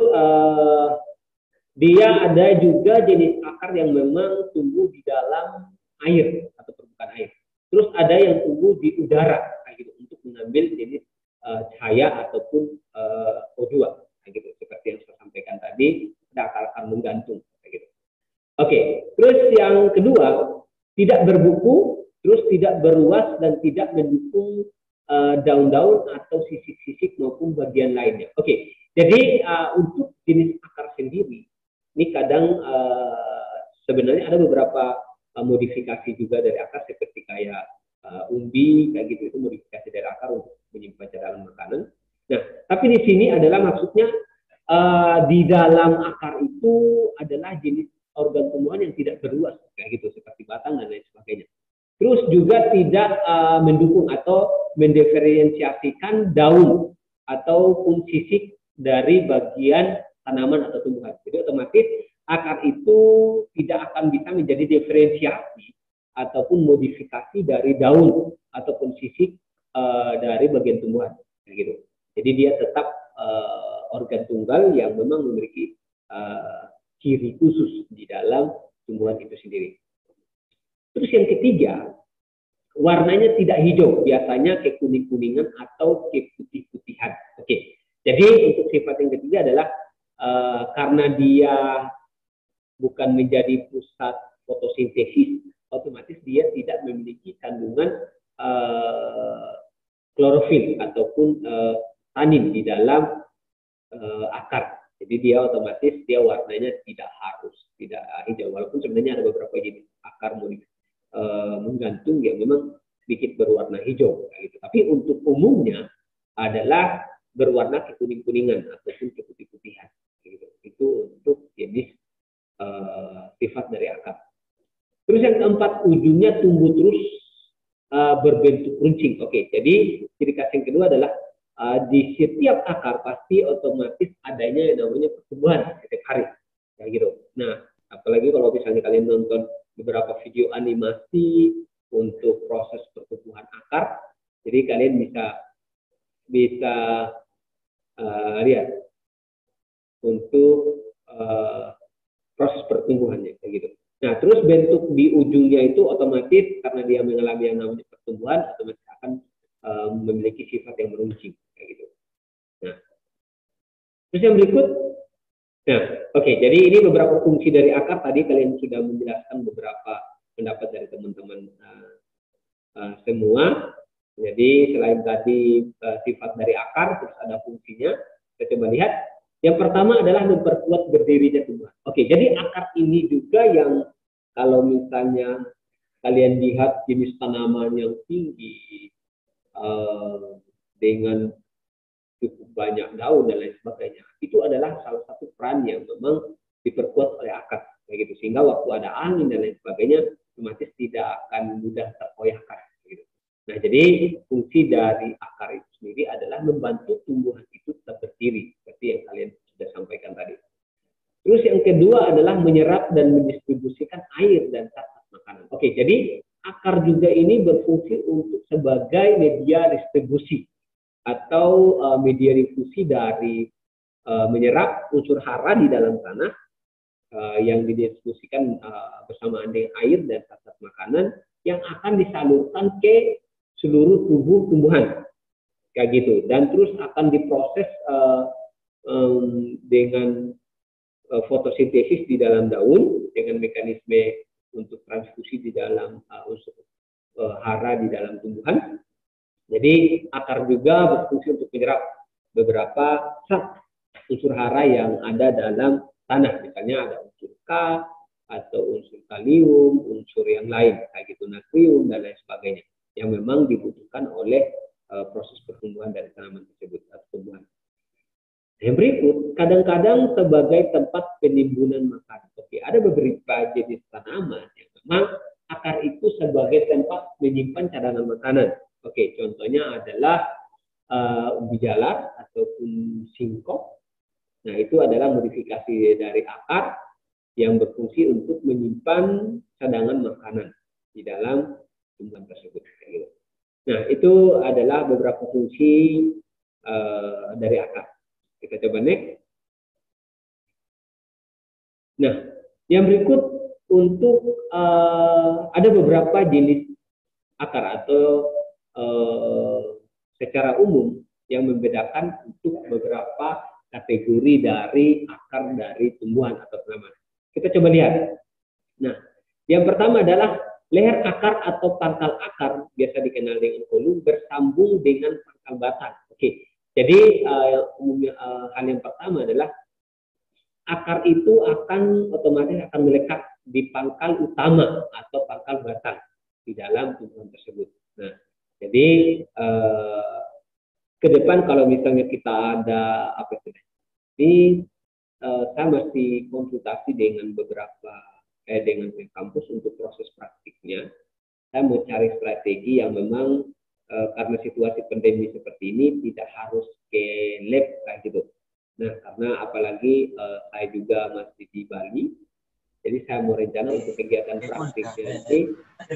dia ada juga jenis akar yang memang tumbuh di dalam air atau permukaan air. Terus ada yang tumbuh di udara, kayak gitu, untuk mengambil jenis cahaya ataupun O2, kayak gitu. Seperti yang saya sampaikan tadi, ada akar-akar menggantung, kayak gitu. Oke, terus yang kedua, tidak berbuku, terus tidak beruas dan tidak mendukung daun-daun atau sisik-sisik maupun bagian lainnya. Oke, jadi untuk jenis akar sendiri, ini kadang sebenarnya ada beberapa modifikasi juga dari akar seperti kayak umbi, kayak gitu, itu modifikasi dari akar untuk menyimpan cadangan makanan. Nah, tapi di sini adalah maksudnya di dalam akar itu adalah jenis organ tumbuhan yang tidak beruas, kayak gitu, seperti batang dan lain sebagainya. Terus juga tidak mendukung atau mendiferensiasikan daun ataupun sisik dari bagian tanaman atau tumbuhan. Jadi otomatis akar itu tidak akan bisa menjadi diferensiasi ataupun modifikasi dari daun ataupun sisik dari bagian tumbuhan, kayak gitu. Jadi dia tetap organ tunggal yang memang memiliki ciri khusus di dalam tumbuhan itu sendiri. Terus yang ketiga, warnanya tidak hijau, biasanya kekuning-kuningan atau keputih-putihan. Oke, jadi untuk sifat yang ketiga adalah karena dia bukan menjadi pusat fotosintesis, otomatis dia tidak memiliki kandungan klorofil ataupun tanin di dalam akar. Jadi dia otomatis dia warnanya tidak harus tidak hijau, walaupun sebenarnya ada beberapa jenis akar menggantung yang memang sedikit berwarna hijau, gitu. Tapi untuk umumnya adalah berwarna kekuning-kuningan ataupun keputih-putihan, gitu. Itu untuk jenis sifat dari akar. Terus yang keempat, ujungnya tumbuh terus berbentuk runcing. Oke, jadi ciri khas yang kedua adalah di setiap akar pasti otomatis adanya yang namanya pertumbuhan setiap hari, kayak gitu. Nah, apalagi kalau misalnya kalian nonton beberapa video animasi untuk proses pertumbuhan akar, jadi kalian bisa lihat untuk proses pertumbuhannya, kayak gitu. Nah, terus bentuk di ujungnya itu otomatis karena dia mengalami yang namanya pertumbuhan, otomatis akan memiliki sifat yang meruncing, kayak gitu. Nah, terus yang berikut, nah, oke, jadi ini beberapa fungsi dari akar. Tadi kalian sudah menjelaskan beberapa pendapat dari teman-teman semua. Jadi selain tadi sifat dari akar, terus ada fungsinya. Kita coba lihat. Yang pertama adalah memperkuat berdirinya tumbuhan. Oke, jadi akar ini juga yang kalau misalnya kalian lihat jenis tanaman yang tinggi dengan cukup banyak daun dan lain sebagainya, itu adalah salah satu peran yang memang diperkuat oleh akar, kayak gitu. Sehingga waktu ada angin dan lain sebagainya, otomatis tidak akan mudah terkoyakkan. Gitu. Nah, jadi fungsi dari akar itu sendiri adalah membantu tumbuhan itu tetap berdiri, seperti yang kalian sudah sampaikan tadi. Terus yang kedua adalah menyerap dan mendistribusikan air dan zat makanan. Oke, jadi akar juga ini berfungsi untuk sebagai media distribusi atau media difusi dari menyerap unsur hara di dalam tanah yang didistribusikan bersamaan dengan air dan zat makanan yang akan disalurkan ke seluruh tubuh tumbuhan, kayak gitu. Dan terus akan diproses dengan fotosintesis di dalam daun dengan mekanisme untuk transfusi di dalam unsur hara di dalam tumbuhan. Jadi akar juga berfungsi untuk menyerap beberapa zat unsur hara yang ada dalam tanah, misalnya ada unsur K atau unsur kalium, unsur yang lain kayak gitu, natrium dan lain sebagainya yang memang dibutuhkan oleh proses pertumbuhan dari tanaman tersebut atau tumbuhan. Yang berikut, kadang-kadang sebagai tempat penimbunan makanan. Oke, ada beberapa jenis tanaman yang memang akar itu sebagai tempat menyimpan cadangan makanan. Oke, contohnya adalah umbi jalar ataupun singkong. Nah, itu adalah modifikasi dari akar yang berfungsi untuk menyimpan cadangan makanan di dalam tumbuhan tersebut. Nah, itu adalah beberapa fungsi dari akar. Kita coba next. Nah, yang berikut untuk ada beberapa jenis akar atau secara umum yang membedakan untuk beberapa kategori dari akar dari tumbuhan atau tanaman. Kita coba lihat. Nah, yang pertama adalah leher akar atau pangkal akar, biasa dikenal dengan kolum, bersambung dengan pangkal batang. Oke. Jadi hal yang pertama adalah akar itu akan otomatis akan melekat di pangkal utama atau pangkal batang di dalam tumbuhan tersebut. Nah, jadi ke depan kalau misalnya kita ada apa ini, saya mesti konsultasi dengan beberapa dengan kampus untuk proses praktiknya. Saya mau cari strategi yang memang karena situasi pandemi seperti ini tidak harus ke lab kayak gitu. Nah, karena apalagi saya juga masih di Bali, jadi saya mau rencana untuk kegiatan praktik nanti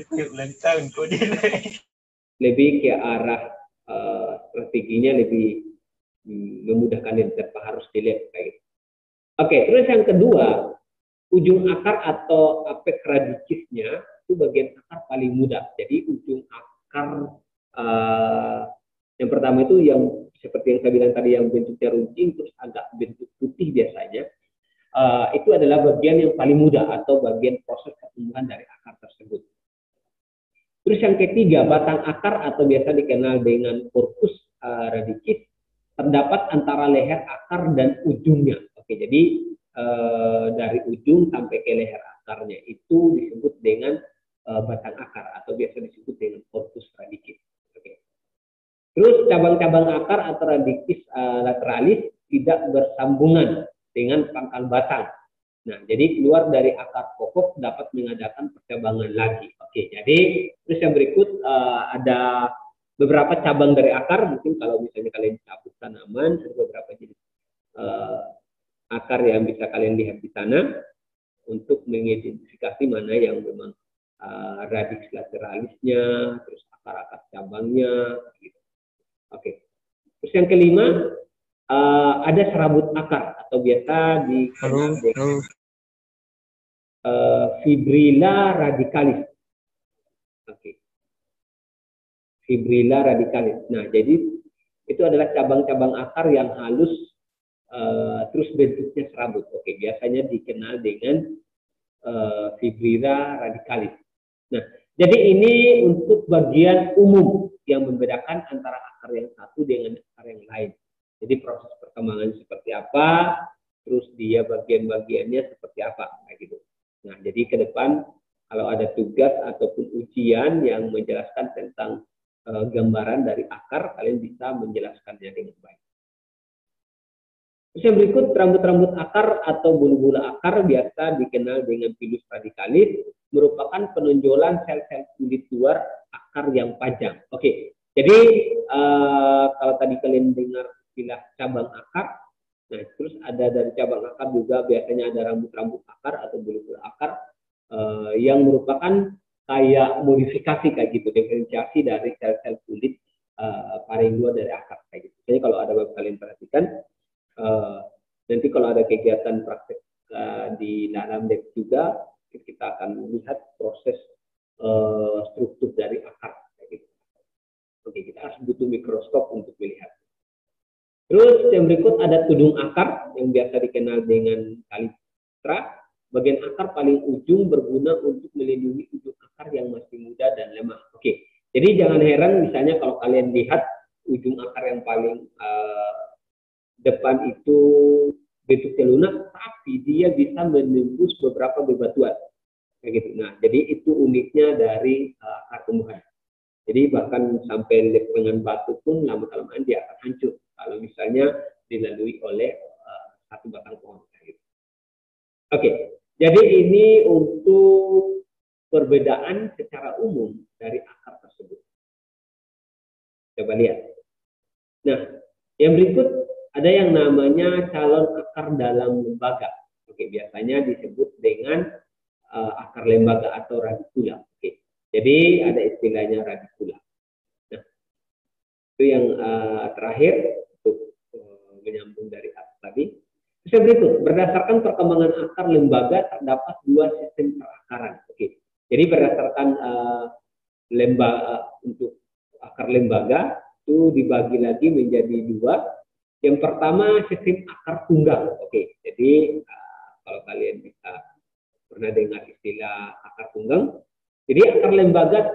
lebih ke arah strateginya lebih memudahkan dan tanpa harus di lab kayak gitu. Oke, terus yang kedua, ujung akar atau apek radicusnya itu bagian akar paling mudah. Jadi ujung akar yang pertama itu yang seperti yang saya bilang tadi yang bentuknya runcing terus agak bentuk putih biasanya, itu adalah bagian yang paling mudah atau bagian proses pertumbuhan dari akar tersebut. Terus yang ketiga, batang akar atau biasa dikenal dengan corpus radicus terdapat antara leher akar dan ujungnya. Oke, jadi dari ujung sampai ke leher akarnya itu disebut dengan batang akar atau biasa disebut dengan corpus radicus. Terus cabang-cabang akar atau radicus lateralis tidak bersambungan dengan pangkal batang. Nah, jadi keluar dari akar pokok dapat mengadakan percabangan lagi. Oke, jadi terus yang berikut ada beberapa cabang dari akar. Mungkin kalau misalnya kalian cabut tanaman, ada beberapa jenis akar yang bisa kalian lihat di sana untuk mengidentifikasi mana yang memang radix lateralisnya, terus akar-akar cabangnya, gitu. Oke. Terus yang kelima, ada serabut akar atau biasa dikenal dengan fibrilla radicalis. Oke. Fibrilla radicalis. Nah, jadi itu adalah cabang-cabang akar yang halus terus bentuknya serabut. Oke, biasanya dikenal dengan fibrilla radicalis. Nah, jadi ini untuk bagian umum yang membedakan antara akar yang satu dengan akar yang lain. Jadi proses perkembangan seperti apa, terus dia bagian-bagiannya seperti apa, kayak gitu. Nah, jadi ke depan kalau ada tugas ataupun ujian yang menjelaskan tentang gambaran dari akar, kalian bisa menjelaskannya dengan baik. Terus yang berikut, rambut-rambut akar atau bulu-bulu akar biasa dikenal dengan pilus radikalis, merupakan penonjolan sel-sel kulit luar akar yang panjang. Oke, jadi kalau tadi kalian dengar istilah cabang akar, nah terus ada dari cabang akar juga biasanya ada rambut-rambut akar atau bulu-bulu akar yang merupakan kayak modifikasi kayak gitu, diferensiasi dari sel-sel kulit paling luar dari akar kayak gitu. Jadi kalau ada kalian perhatikan, nanti kalau ada kegiatan praktek di dalam lab juga, kita akan melihat proses struktur dari akar kayak gitu. Oke, kita harus butuh mikroskop untuk melihat. Terus yang berikut ada tudung akar yang biasa dikenal dengan kalistra. Bagian akar paling ujung berguna untuk melindungi ujung akar yang masih muda dan lemah. Oke, jadi jangan heran misalnya kalau kalian lihat ujung akar yang paling depan itu bentuknya lunak, tapi dia bisa menembus beberapa bebatuan. Kayak gitu. Nah, jadi itu uniknya dari akar tumbuhan. Jadi bahkan sampai dengan batu pun lama-kelamaan dia akan hancur kalau misalnya dilalui oleh satu batang pohon. Gitu. Oke, jadi ini untuk perbedaan secara umum dari akar tersebut. Coba lihat. Nah, yang berikut ada yang namanya calon akar dalam lembaga. Oke, biasanya disebut dengan akar lembaga atau radikula. Oke. Jadi ada istilahnya radikula. Nah, itu yang terakhir untuk menyambung dari atas tadi. Terus yang berikut, berdasarkan perkembangan akar lembaga terdapat dua sistem perakaran. Oke. Jadi berdasarkan untuk akar lembaga itu dibagi lagi menjadi dua. Yang pertama sistem akar tunggang. Oke. Jadi kalau kalian bisa pernah dengar istilah akar tunggang. Jadi akar lembaga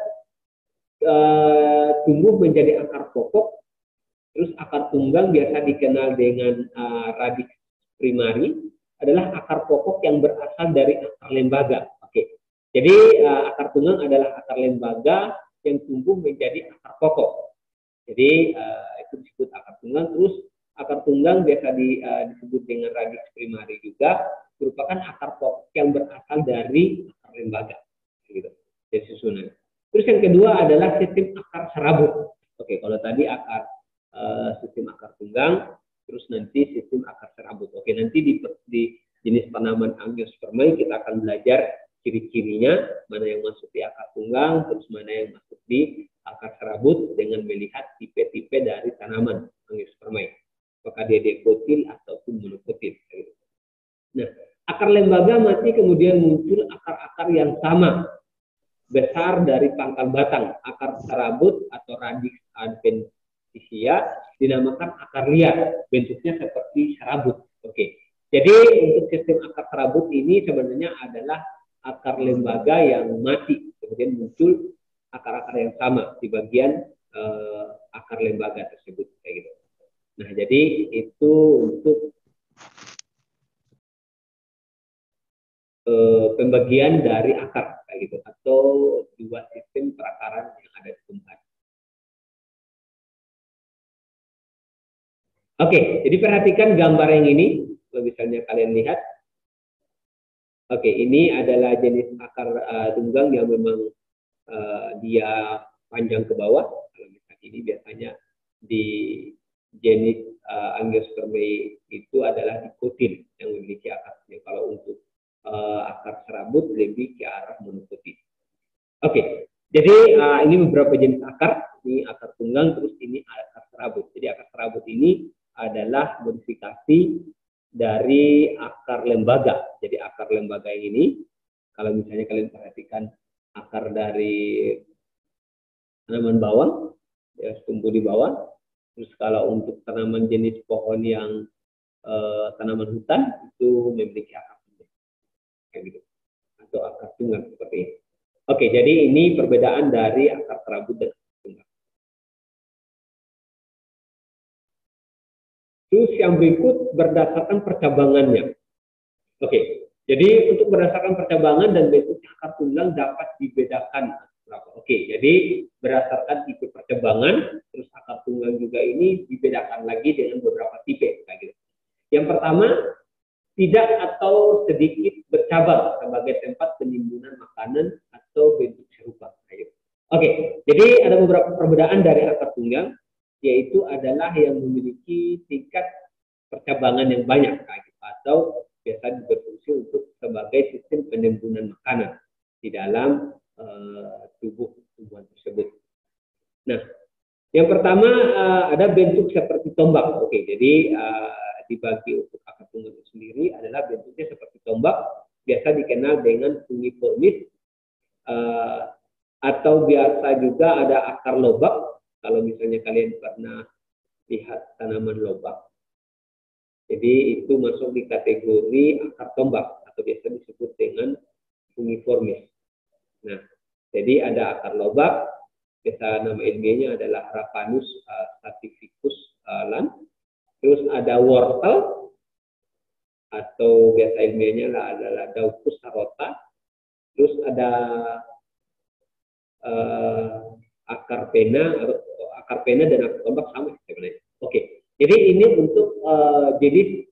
tumbuh menjadi akar pokok, terus akar tunggang biasa dikenal dengan radix primari, adalah akar pokok yang berasal dari akar lembaga. Oke, jadi akar tunggang adalah akar lembaga yang tumbuh menjadi akar pokok. Jadi itu disebut akar tunggang. Terus akar tunggang biasa disebut dengan radix primari juga, merupakan akar pokok yang berasal dari akar lembaga. Gitu. Jadi susunan. Terus yang kedua adalah sistem akar serabut. Oke, kalau tadi sistem akar tunggang, terus nanti sistem akar serabut. Oke, nanti di jenis tanaman Angiospermae kita akan belajar ciri-cirinya, mana yang masuk di akar tunggang, terus mana yang masuk di akar serabut dengan melihat tipe-tipe dari tanaman Angiospermae. Apakah dia dikotil ataupun monokotil. Nah, akar lembaga masih kemudian muncul akar-akar yang sama, besar dari pangkal batang. Akar serabut atau radix adventitia dinamakan akar liar, bentuknya seperti serabut. Oke, jadi untuk sistem akar serabut ini sebenarnya adalah akar lembaga yang mati, kemudian muncul akar-akar yang sama di bagian akar lembaga tersebut, kayak gitu. Nah, jadi itu untuk pembagian dari akar kayak gitu, atau dua sistem perakaran yang ada di tumbuhan. Oke, jadi perhatikan gambar yang ini, kalau misalnya kalian lihat. Oke, ini adalah jenis akar tunggang yang memang dia panjang ke bawah. Kalau misalnya ini biasanya di jenis Angiospermae itu adalah dikotil yang memiliki akarnya. Kalau untuk akar serabut lebih ke arah monokotil. Oke, jadi ini beberapa jenis akar. Ini akar tunggang, terus ini akar serabut. Jadi akar serabut ini adalah modifikasi dari akar lembaga. Jadi akar lembaga ini, kalau misalnya kalian perhatikan akar dari tanaman bawang, ya, tumbuh di bawah. Terus kalau untuk tanaman jenis pohon yang tanaman hutan itu memiliki akar kayak gitu, atau akar tunggang seperti ini. Oke, jadi ini perbedaan dari akar serabut dan akar tunggang. Terus yang berikut berdasarkan percabangannya. Oke, jadi untuk berdasarkan percabangan dan bentuk akar tunggang dapat dibedakan. Oke, jadi berdasarkan tipe percabangan, terus akar tunggang juga ini dibedakan lagi dengan beberapa tipe kayak gitu. Yang pertama, tidak atau sedikit bercabang sebagai tempat penimbunan makanan atau bentuk serupa. Oke, jadi ada beberapa perbedaan dari akar tunggang, yaitu adalah yang memiliki tingkat percabangan yang banyak, atau biasa berfungsi untuk sebagai sistem penimbunan makanan di dalam tubuh tumbuhan tersebut. Nah, yang pertama ada bentuk seperti tombak. Oke, jadi dibagi untuk akar tunggang itu sendiri adalah bentuknya seperti tombak, biasa dikenal dengan fungiformis, atau biasa juga ada akar lobak. Kalau misalnya kalian pernah lihat tanaman lobak, jadi itu masuk di kategori akar tombak atau biasa disebut dengan fungiformis. Nah, jadi ada akar lobak, biasa nama ilmiahnya adalah Raphanus sativicus lan. Terus ada wortel atau biasa ilmiahnya adalah Daucus carota. Terus ada akar pena dan akar tombak sama sebenarnya. Oke, jadi ini untuk jenis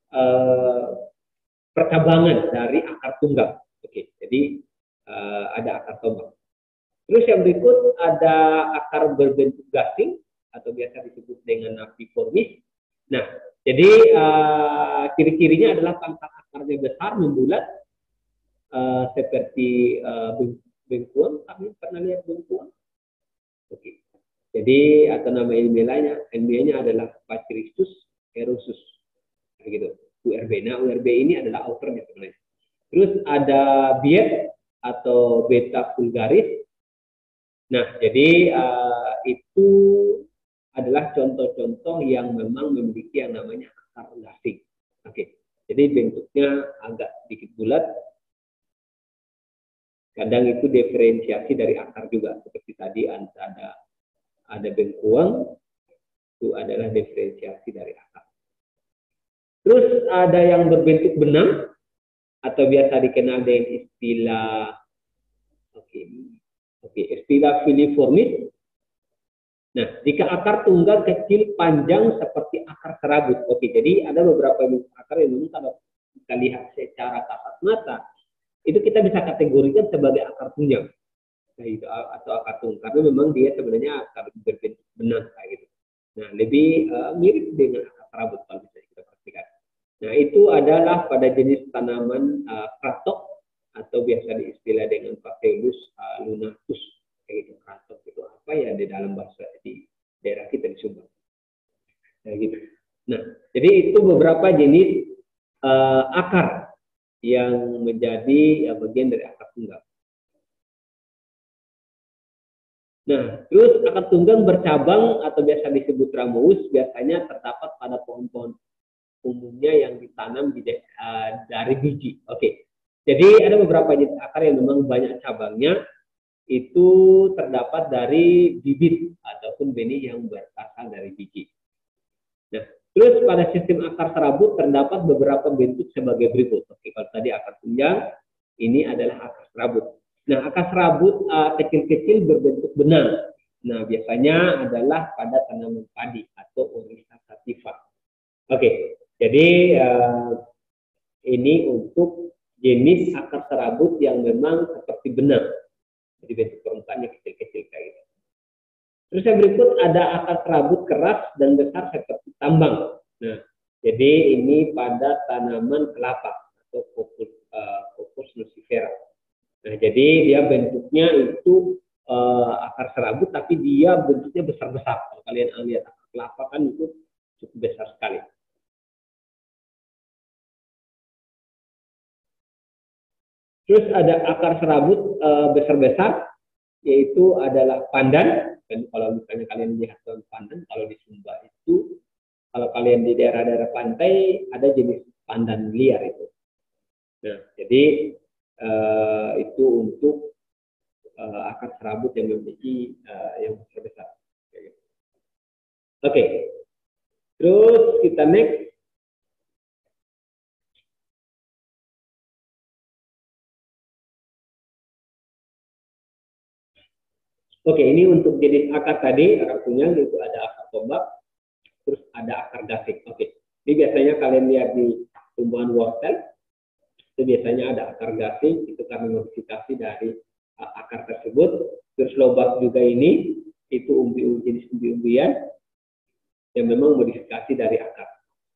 percabangan dari akar tunggang. Oke, jadi ada akar tombak. Terus yang berikut ada akar berbentuk gasing atau biasa disebut dengan naviformis. Nah, jadi ciri-cirinya adalah pangkal akarnya besar, membulat, seperti bengkuang. Kami pernah lihat bengkuang. Oke. Jadi atau nama ilmiahnya adalah Pachyristus erosus. Gitu. URB. Nah, URB ini adalah outernya sebenarnya. Terus ada biet atau Beta vulgaris. Nah, jadi itu adalah contoh-contoh yang memang memiliki yang namanya akar gasing. Oke, jadi bentuknya agak sedikit bulat. Kadang itu diferensiasi dari akar juga, seperti tadi ada bengkuang, itu adalah diferensiasi dari akar. Terus ada yang berbentuk benang atau biasa dikenal dengan istilah istilah filiformis. Nah, jika akar tunggal kecil panjang seperti akar serabut. Oke, jadi ada beberapa akar yang memang kalau kita lihat secara kasat mata, itu kita bisa kategorikan sebagai akar tunggang. Nah, itu atau akar tunggal, karena memang dia sebenarnya akar berbentuk benang kayak gitu. Nah, lebih mirip dengan akar serabut kalau bisa kita perhatikan. Nah, itu adalah pada jenis tanaman kratok atau biasa diistilah dengan Phaseolus lunatus. Kayak gitu, kratok itu apa ya di dalam bahasa di daerah kita di Sumbar. Kayak gitu. Nah, jadi itu beberapa jenis akar yang menjadi bagian dari akar tunggang. Nah, terus akar tunggang bercabang atau biasa disebut rameus biasanya terdapat pada pohon-pohon umumnya yang ditanam dari biji. Oke. Jadi ada beberapa jenis akar yang memang banyak cabangnya, itu terdapat dari bibit ataupun benih yang berasal dari biji. Nah, terus pada sistem akar serabut terdapat beberapa bentuk sebagai berikut. Oke, kalau tadi akar tunggang, ini adalah akar serabut. Nah, akar serabut kecil-kecil berbentuk benang. Nah, biasanya adalah pada tanaman padi atau Orisa sativa. Oke, jadi ini untuk jenis akar serabut yang memang seperti benang. Jadi bentuk permukaannya kecil-kecil kayak gitu. Terus yang berikut ada akar serabut keras dan besar seperti tambang. Nah, jadi ini pada tanaman kelapa atau Cocos nucifera. Nah, jadi dia bentuknya itu akar serabut, tapi dia bentuknya besar-besar. Kalau kalian lihat akar kelapa kan itu cukup besar sekali. Terus ada akar serabut besar-besar, yaitu adalah pandan. Dan kalau misalnya kalian lihat daun pandan, kalau di Sumba itu, kalau kalian di daerah-daerah pantai, ada jenis pandan liar itu. Nah, jadi itu untuk akar serabut yang memiliki yang besar-besar. Oke. Terus kita next. Oke, ini untuk jenis akar tadi, akar tunggang itu ada akar tombak, terus ada akar gasing. Oke, Ini biasanya kalian lihat di tumbuhan wortel, itu biasanya ada akar gasing, itu kami modifikasi dari akar tersebut. Terus lobak juga ini, itu jenis umbi-umbian yang memang modifikasi dari akar.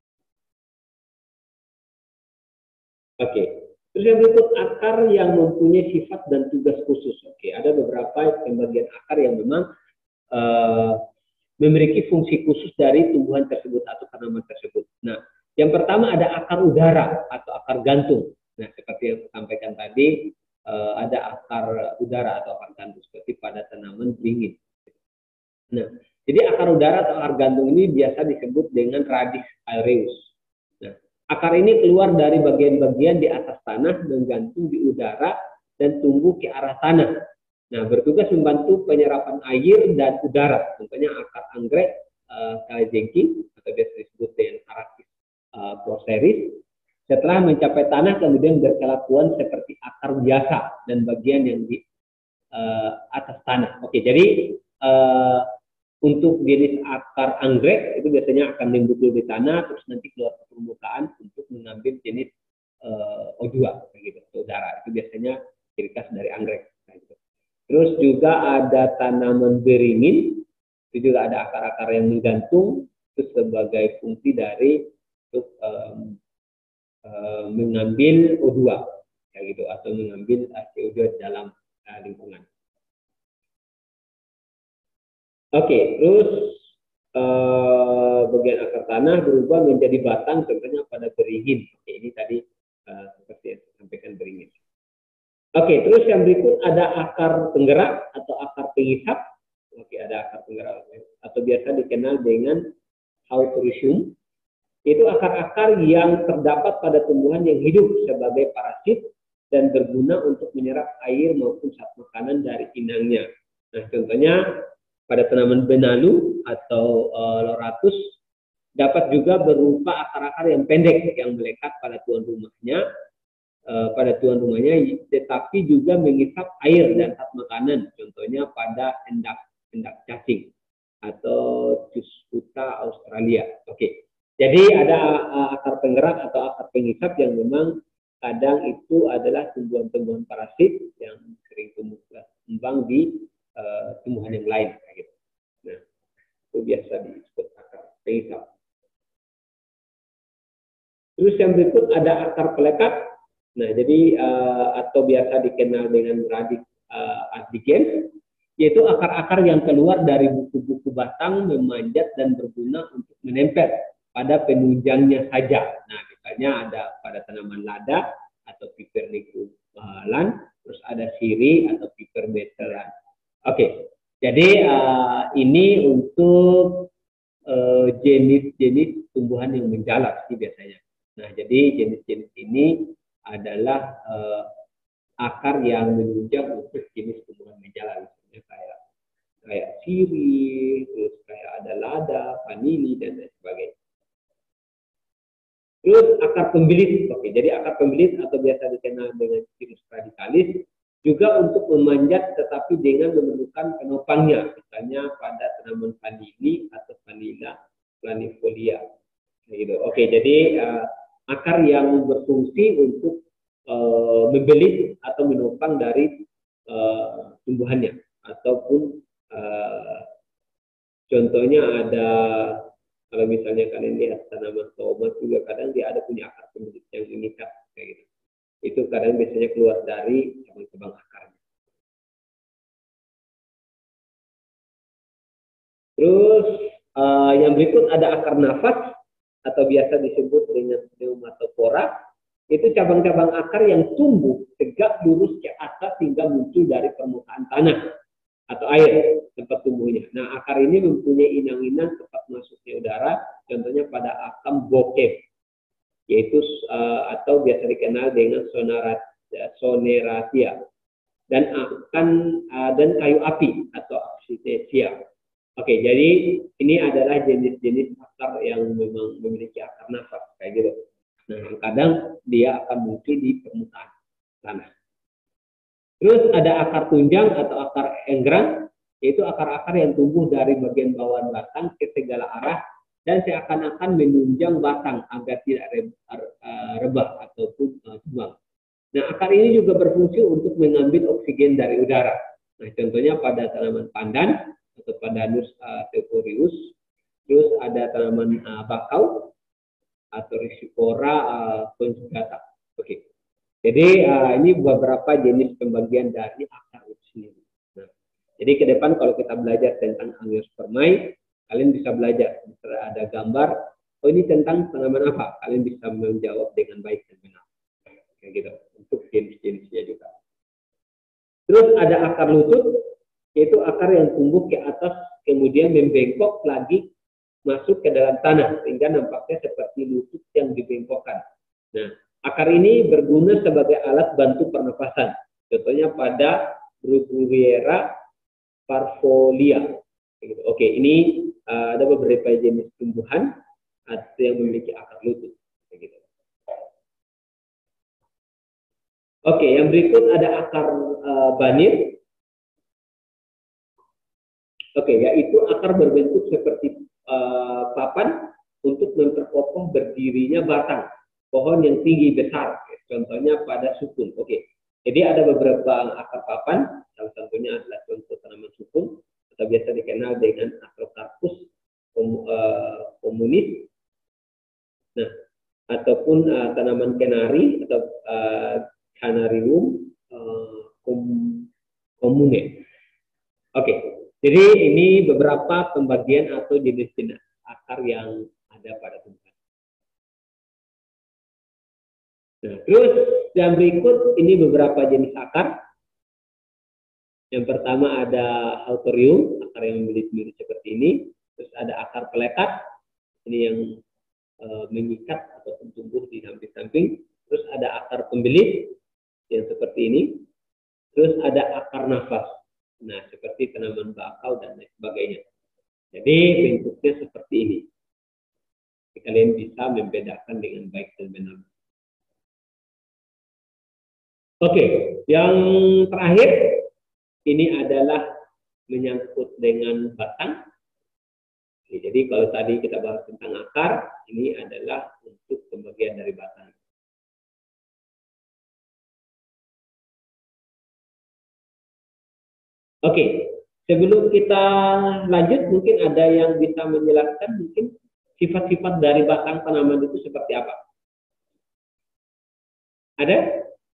Oke, terus yang berikut akar yang mempunyai sifat dan tugas khusus. Oke, ada beberapa pembagian akar yang memang memiliki fungsi khusus dari tumbuhan tersebut atau tanaman tersebut. Nah, yang pertama ada akar udara atau akar gantung. Nah, seperti yang saya sampaikan tadi, ada akar udara atau akar gantung seperti pada tanaman beringin. Nah, jadi akar udara atau akar gantung ini biasa disebut dengan radix aereus. Nah, akar ini keluar dari bagian-bagian di atas tanah, menggantung di udara dan tumbuh ke arah tanah. Nah, bertugas membantu penyerapan air dan udara. Contohnya akar anggrek, kalajengking, atau biasa disebut dengan Arachis proceris. Setelah mencapai tanah, kemudian berkelakuan seperti akar biasa dan bagian yang di atas tanah. Oke, jadi untuk jenis akar anggrek itu biasanya akan membudul di tanah, terus nanti keluar ke permukaan untuk mengambil jenis O2, begitu, udara. Itu biasanya ciri khas dari anggrek. Gitu. Terus juga ada tanaman beringin, itu juga ada akar-akar yang menggantung, itu sebagai fungsi dari untuk mengambil O2, kayak gitu, atau mengambil CO2 dalam lingkungan. Oke, terus bagian akar tanah berubah menjadi batang, contohnya pada beringin. Oke, ini tadi seperti yang saya sampaikan beringin. Oke, terus yang berikut ada akar penggerak atau akar penghisap. Oke, ada akar penggerak atau biasa dikenal dengan autorhium. Itu akar-akar yang terdapat pada tumbuhan yang hidup sebagai parasit dan berguna untuk menyerap air maupun zat makanan dari inangnya. Nah, contohnya pada tanaman benalu atau loratus dapat juga berupa akar-akar yang pendek yang melekat pada tuan rumahnya. Tetapi juga mengisap air dan zat makanan, contohnya pada endak cacing atau Cuscuta australia. Oke, jadi ada akar penggerak atau akar pengisap yang memang kadang itu adalah tumbuhan-tumbuhan parasit yang sering tumbuh kembang di tumbuhan yang lain. Gitu. Nah, itu biasa disebut akar pengisap. Terus yang berikut ada akar pelekat. Nah, jadi atau biasa dikenal dengan radix asdigens, yaitu akar-akar yang keluar dari buku-buku batang, memanjat dan berguna untuk menempel pada penunjangnya saja. Nah, misalnya ada pada tanaman lada atau Pipernicum lan, terus ada siri atau Piper betelan. Oke, jadi ini untuk jenis-jenis tumbuhan yang menjalar sih biasanya. Nah, jadi jenis-jenis ini adalah akar yang menunjang untuk jenis tumbuhan menjalar, misalnya kayak siri, terus kayak ada lada, vanili dan lain sebagainya. Terus akar pembilis, oke, jadi akar pembilis atau biasa dikenal dengan Cirrus radicalis juga untuk memanjat tetapi dengan menemukan penopangnya, misalnya pada tanaman vanili atau vanilla planifolia. Gitu. Oke, jadi akar yang berfungsi untuk membelit atau menopang dari tumbuhannya, ataupun contohnya ada, kalau misalnya kalian lihat tanaman tomat juga kadang dia ada punya akar pembelit yang mengikat kayak gitu. Itu kadang biasanya keluar dari cabang-cabang akarnya. Terus yang berikut ada akar nafas atau biasa disebut dengan pneumatopora. Itu cabang-cabang akar yang tumbuh tegak lurus ke atas hingga muncul dari permukaan tanah atau air tempat tumbuhnya. Nah, akar ini mempunyai inang-inang tempat masuknya udara, contohnya pada akam bokeh, yaitu atau biasa dikenal dengan soneratia, dan kayu api atau Acacia. Oke, jadi ini adalah jenis-jenis akar yang memang memiliki akar nafas kayak gitu. Nah, kadang dia akan muncul di permukaan tanah. Terus ada akar tunjang atau akar enggrang, yaitu akar-akar yang tumbuh dari bagian bawah batang ke segala arah dan seakan-akan menunjang batang agar tidak rebah ataupun tumbang. Nah, akar ini juga berfungsi untuk mengambil oksigen dari udara. Nah, contohnya pada tanaman pandan atau Pandanus theophorus, terus ada tanaman bakau atau Rhizopora conjugata. Oke. Jadi ini beberapa jenis pembagian dari akar itu sendiri. Nah, jadi ke depan kalau kita belajar tentang angiospermae, kalian bisa belajar. Misalnya ada gambar, oh ini tentang tanaman apa? Kalian bisa menjawab dengan baik dan benar. Kayak gitu. Untuk jenis-jenisnya juga. Terus ada akar lutut, yaitu akar yang tumbuh ke atas kemudian membengkok lagi masuk ke dalam tanah sehingga nampaknya seperti lutut yang dibengkokkan. Nah, akar ini berguna sebagai alat bantu pernapasan. Contohnya pada Bruguiera parvolia. Oke, ini ada beberapa jenis tumbuhan yang memiliki akar lutut. Oke, yang berikut ada akar banir. Oke, yaitu akar berbentuk seperti papan untuk memperkokoh berdirinya batang pohon yang tinggi besar, contohnya pada sukun. Oke, jadi ada beberapa akar papan, salah satunya adalah contoh tanaman sukun atau biasa dikenal dengan Acrocarpus communis. Nah, ataupun tanaman kenari atau Canarium commune. Oke, jadi ini beberapa pembagian atau jenis-jenis akar yang ada pada tumbuhan. Nah, terus yang berikut ini beberapa jenis akar. Yang pertama ada Hawthornium, akar yang membilit-bilit seperti ini. Terus ada akar pelekat, ini yang mengikat atau tumbuh di samping-samping. Terus ada akar pembelit yang seperti ini. Terus ada akar nafas. Nah, seperti tanaman bakau dan lain sebagainya. Jadi bentuknya seperti ini. Jadi, kalian bisa membedakan dengan baik dan benar. Oke, yang terakhir ini adalah menyangkut dengan batang. Oke, jadi kalau tadi kita bahas tentang akar, ini adalah untuk pembagian dari batang. Oke, sebelum kita lanjut, mungkin ada yang bisa menjelaskan mungkin sifat-sifat dari batang tanaman itu seperti apa? Ada?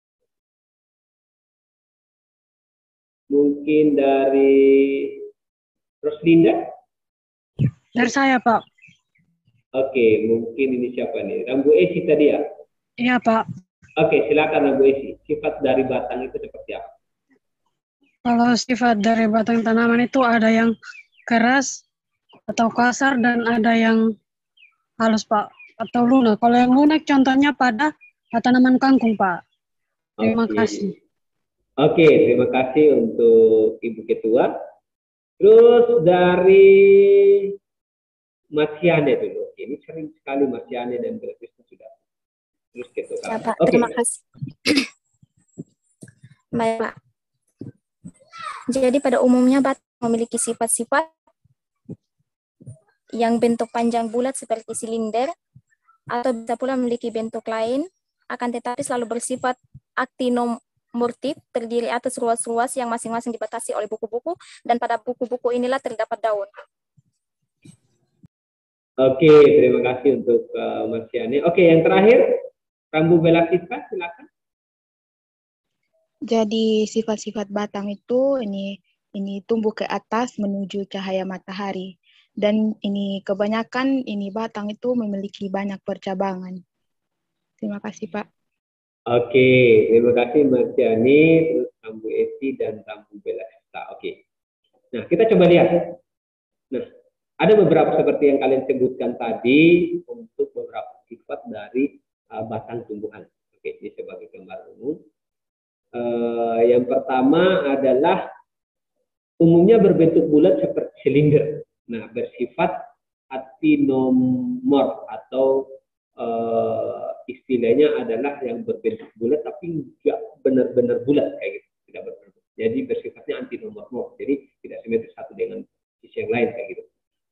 Mungkin dari Roslinda? Dari saya, Pak. Oke, mungkin ini siapa nih? Rambu Esi tadi ya? Iya, Pak. Oke, silakan Rambu Esi. Sifat dari batang itu seperti apa? Kalau sifat dari batang tanaman itu ada yang keras atau kasar dan ada yang halus, Pak, atau lunak. Kalau yang lunak contohnya pada tanaman kangkung, Pak. Terima kasih. Oke, terima kasih untuk Ibu Ketua. Terus dari Masiane dulu. Ini sering sekali Masiane dan Belasista sudah. Terus Ketua. Ya, Pak. Oke. Terima kasih. Baik, Pak. Jadi pada umumnya batang memiliki sifat-sifat yang bentuk panjang bulat seperti silinder atau bisa pula memiliki bentuk lain, akan tetapi selalu bersifat aktinomorfik, terdiri atas ruas-ruas yang masing-masing dibatasi oleh buku-buku, dan pada buku-buku inilah terdapat daun. Oke, terima kasih untuk Mas Yani. Oke, yang terakhir, Rambu Belasista, silakan. Jadi sifat-sifat batang itu ini tumbuh ke atas menuju cahaya matahari. Dan ini kebanyakan ini batang itu memiliki banyak percabangan. Terima kasih, Pak. Oke, terima kasih Mas Yani, terus Rambu Esi dan Rambu Belasista. Oke. Nah, kita coba lihat. Nah, ada beberapa seperti yang kalian sebutkan tadi untuk beberapa sifat dari batang tumbuhan. Oke, ini sebagai gambar umum. Yang pertama adalah umumnya berbentuk bulat seperti silinder. Nah, bersifat actinomorf atau istilahnya adalah yang berbentuk bulat tapi tidak benar-benar bulat kayak gitu, tidak berbentuk. Jadi bersifatnya antinomorf, jadi tidak simetris satu dengan sisi yang lain kayak gitu. Terus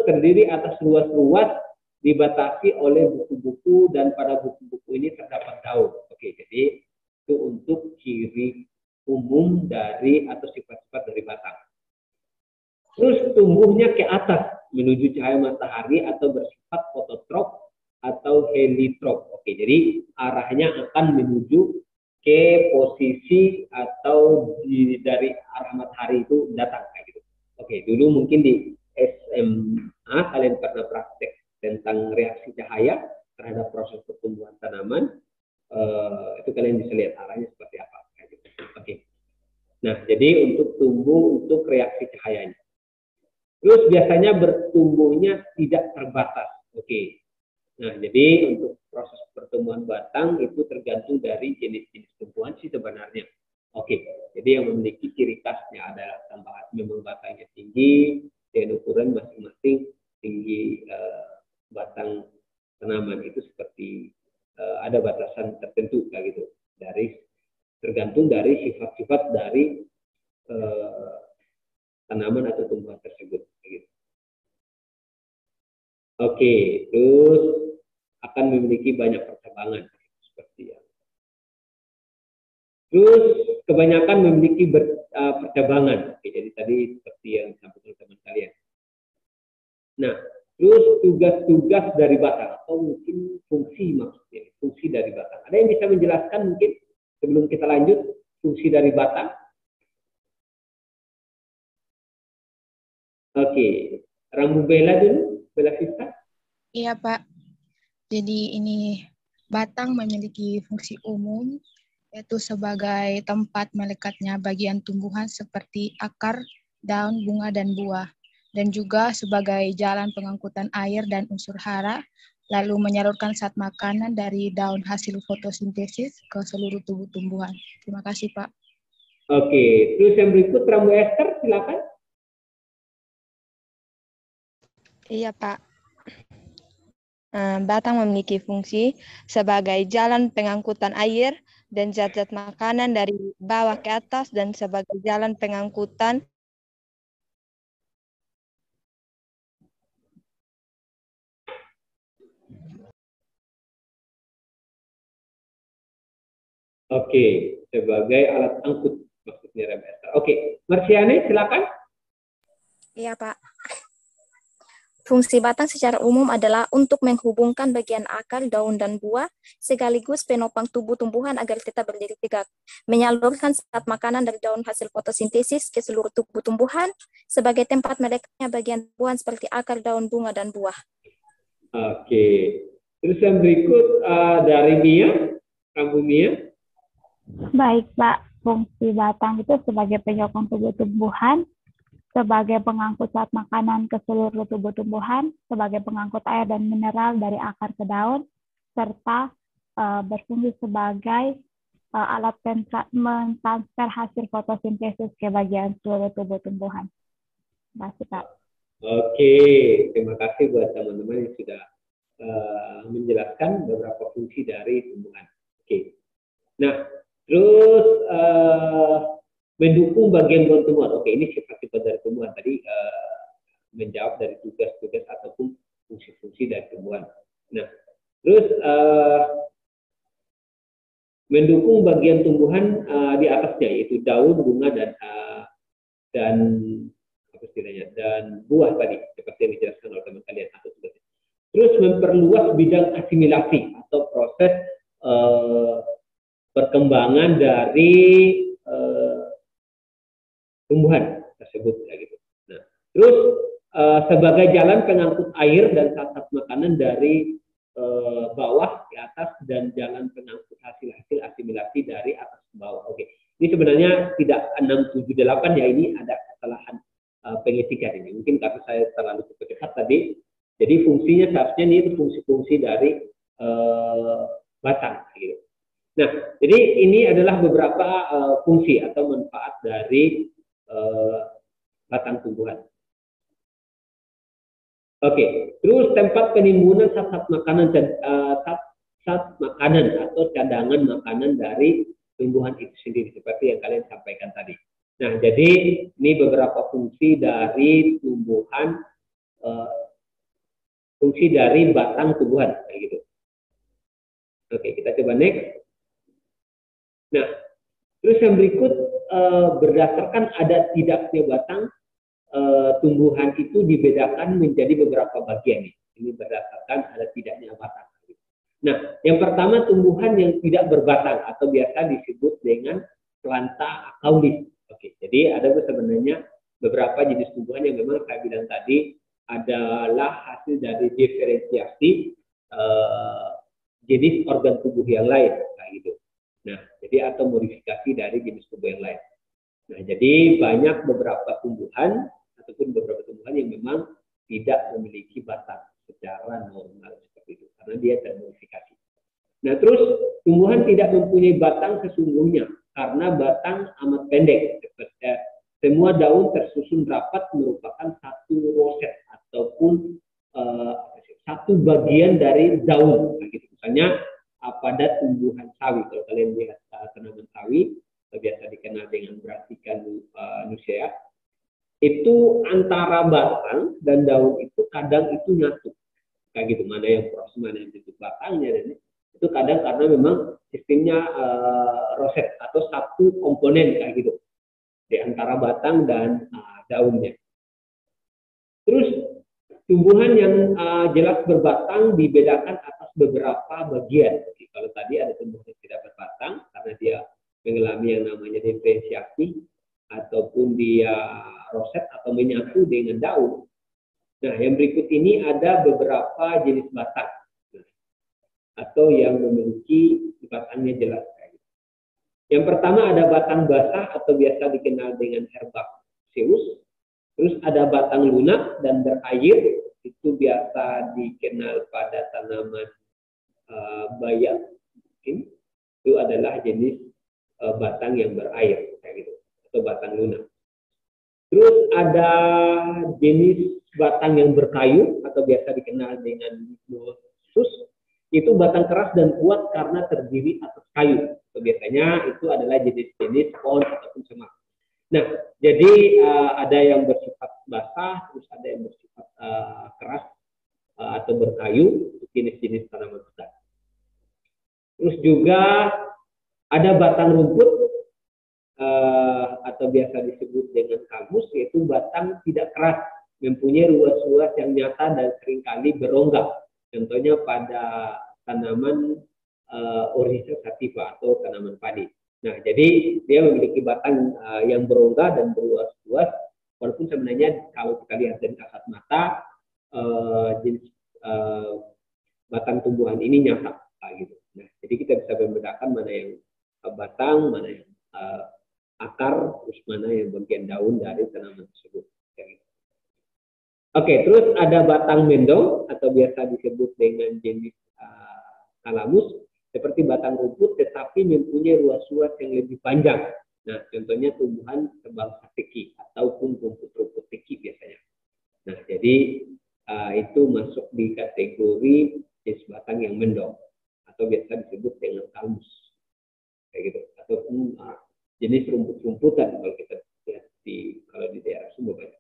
terdiri atas ruas-ruas dibatasi oleh buku-buku dan pada buku-buku ini terdapat daun. Oke, jadi itu untuk ciri umum dari atau sifat-sifat dari batang. Terus tumbuhnya ke atas menuju cahaya matahari atau bersifat fototrop atau heliotrop. Oke, jadi arahnya akan menuju ke posisi atau dari arah matahari itu datang kayak gitu. Oke, dulu mungkin di SMA kalian pernah praktek tentang reaksi cahaya terhadap proses pertumbuhan tanaman. Itu kalian bisa lihat arahnya seperti apa. Kayak gitu. Oke. Nah, jadi untuk tumbuh untuk reaksi cahayanya. Terus biasanya bertumbuhnya tidak terbatas. Oke. Nah, jadi untuk proses pertumbuhan batang itu tergantung dari jenis-jenis tumbuhan sih sebenarnya. Oke, jadi yang memiliki ciri khasnya adalah tambahan memang batangnya tinggi, dan ukuran masing-masing tinggi batang tanaman itu seperti ada batasan tertentu kayak gitu. Tergantung dari sifat-sifat dari tanaman atau tumbuhan tersebut. Gitu. Oke, terus akan memiliki banyak percabangan seperti yang. Terus kebanyakan memiliki percabangan. Oke, jadi tadi seperti yang disampaikan teman kalian. Nah, terus tugas-tugas dari batang atau mungkin fungsi maksudnya, fungsi dari batang. Ada yang bisa menjelaskan mungkin sebelum kita lanjut fungsi dari batang? Oke, Rambu Bella dulu, Bella Vista. Iya, Pak. Jadi ini batang memiliki fungsi umum, yaitu sebagai tempat melekatnya bagian tumbuhan seperti akar, daun, bunga, dan buah. Dan juga sebagai jalan pengangkutan air dan unsur hara, lalu menyalurkan zat makanan dari daun hasil fotosintesis ke seluruh tubuh tumbuhan. Terima kasih, Pak. Oke, terus yang berikut Rambu Esther, silakan. Iya, Pak. Batang memiliki fungsi sebagai jalan pengangkutan air dan zat-zat makanan dari bawah ke atas dan sebagai jalan pengangkutan Oke, sebagai alat angkut maksudnya Rambu Esther. Oke, Marciane silakan. Iya, Pak. Fungsi batang secara umum adalah untuk menghubungkan bagian akar, daun, dan buah, sekaligus penopang tubuh tumbuhan agar tetap berdiri tegak. Menyalurkan zat makanan dari daun hasil fotosintesis ke seluruh tubuh tumbuhan, sebagai tempat melekatnya bagian tumbuhan seperti akar, daun, bunga, dan buah. Oke, terus yang berikut dari Mia, Rambu Mia. Baik, Pak. Fungsi batang itu sebagai penyokong tubuh tumbuhan, sebagai pengangkut zat makanan ke seluruh tubuh tumbuhan, sebagai pengangkut air dan mineral dari akar ke daun, serta berfungsi sebagai alat mentransfer hasil fotosintesis ke bagian seluruh tubuh tumbuhan. Terima kasih, Pak. Oke, terima kasih buat teman-teman yang sudah menjelaskan beberapa fungsi dari tumbuhan. Oke, nah terus mendukung bagian daun tumbuhan. Oke, ini sifat-sifat dari tumbuhan tadi menjawab dari tugas-tugas ataupun fungsi-fungsi dari tumbuhan. Nah, terus mendukung bagian tumbuhan di atasnya yaitu daun, bunga, dan apa istilahnya, dan buah tadi seperti yang dijelaskan oleh teman kalian atau tugasnya. Terus memperluas bidang asimilasi atau proses perkembangan dari tumbuhan tersebut ya gitu. Nah, terus sebagai jalan pengangkut air dan zat makanan dari bawah ke atas dan jalan pengangkut hasil-hasil asimilasi dari atas ke bawah. Oke, ini sebenarnya tidak 678 ya, ini ada kesalahan pengetikan ini. Mungkin karena saya terlalu cepat tadi. Jadi fungsinya seharusnya ini itu fungsi-fungsi dari batang. Gitu. Nah, jadi ini adalah beberapa fungsi atau manfaat dari batang tumbuhan. Oke, terus tempat penimbunan zat makanan dan zat makanan atau cadangan makanan dari tumbuhan itu sendiri seperti yang kalian sampaikan tadi. Nah, jadi ini beberapa fungsi dari tumbuhan fungsi dari batang tumbuhan kayak gitu. Oke, kita coba next. Nah, terus yang berikut berdasarkan ada tidaknya batang, tumbuhan itu dibedakan menjadi beberapa bagian nih. Ini berdasarkan ada tidaknya batang. Nah, yang pertama tumbuhan yang tidak berbatang atau biasa disebut dengan planta akaulis. Oke, jadi ada sebenarnya beberapa jenis tumbuhan yang memang saya bilang tadi adalah hasil dari diferensiasi jenis organ tubuh yang lain, kayak gitu. Nah, jadi atau modifikasi dari jenis tubuh yang lain. Nah, jadi banyak beberapa tumbuhan ataupun beberapa tumbuhan yang memang tidak memiliki batang secara normal seperti itu, karena dia termodifikasi. Nah, terus tumbuhan tidak mempunyai batang sesungguhnya karena batang amat pendek. Semua daun tersusun rapat merupakan satu roset ataupun satu bagian dari daun. Nah, gitu. Misalnya pada tumbuhan sawi, kalau kalian lihat tanaman sawi, biasa dikenal dengan Brassica nucea, itu antara batang dan daun itu kadang itu nyatu, kayak gitu, mana yang proses, mana yang tutup batangnya, dan itu kadang karena memang sistemnya roset atau satu komponen kayak gitu di antara batang dan daunnya. Terus tumbuhan yang jelas berbatang dibedakan atas beberapa bagian. Jadi, kalau tadi ada tumbuhan yang tidak berbatang karena dia mengalami yang namanya diferensiasi ataupun dia roset atau menyatu dengan daun. Nah, yang berikut ini ada beberapa jenis batang atau yang memiliki batangnya jelas. Yang pertama ada batang basah atau biasa dikenal dengan herbaceous. Terus ada batang lunak dan berair, itu biasa dikenal pada tanaman bayam. Itu adalah jenis batang yang berair, kayak gitu, atau batang lunak. Terus ada jenis batang yang berkayu atau biasa dikenal dengan gnosus. Itu batang keras dan kuat karena terdiri atas kayu. Biasanya itu adalah jenis-jenis pohon ataupun semak. Nah, jadi ada yang bersifat basah, terus ada yang bersifat keras atau berkayu, jenis-jenis tanaman besar. Terus juga ada batang rumput atau biasa disebut dengan kalmus, yaitu batang tidak keras, mempunyai ruas-ruas yang nyata dan seringkali berongga. Contohnya pada tanaman Oryza sativa atau tanaman padi. Nah, jadi dia memiliki batang yang berongga dan berluas-luas, walaupun sebenarnya kalau kita lihat dari kasat mata, jenis batang tumbuhan ini nyata, gitu. Nah, jadi kita bisa membedakan mana yang batang, mana yang akar, terus mana yang bagian daun dari tanaman tersebut. Oke, terus ada batang mendong atau biasa disebut dengan jenis kalamus, seperti batang rumput tetapi mempunyai ruas-ruas yang lebih panjang. Nah, contohnya tumbuhan sebangsa teki ataupun rumput-rumput teki biasanya. Nah, jadi itu masuk di kategori jenis batang yang mendong atau biasa disebut dengan kalmus, kayak gitu. Ataupun jenis rumput-rumputan kalau kita lihat kalau di daerah Sumba banyak.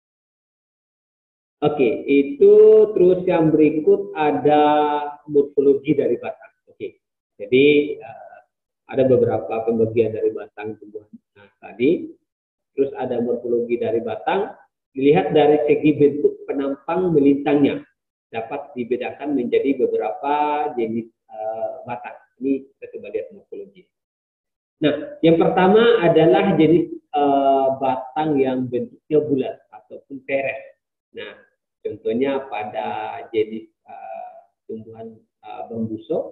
Oke, itu terus yang berikut ada morfologi dari batang. Oke, jadi ada beberapa pembagian dari batang tumbuhan tadi. Terus ada morfologi dari batang. Dilihat dari segi bentuk penampang melintangnya. Dapat dibedakan menjadi beberapa jenis batang. Ini kita coba lihat morfologi. Nah, yang pertama adalah jenis batang yang bentuknya bulat ataupun teres. Nah, contohnya pada jenis tumbuhan bambuso,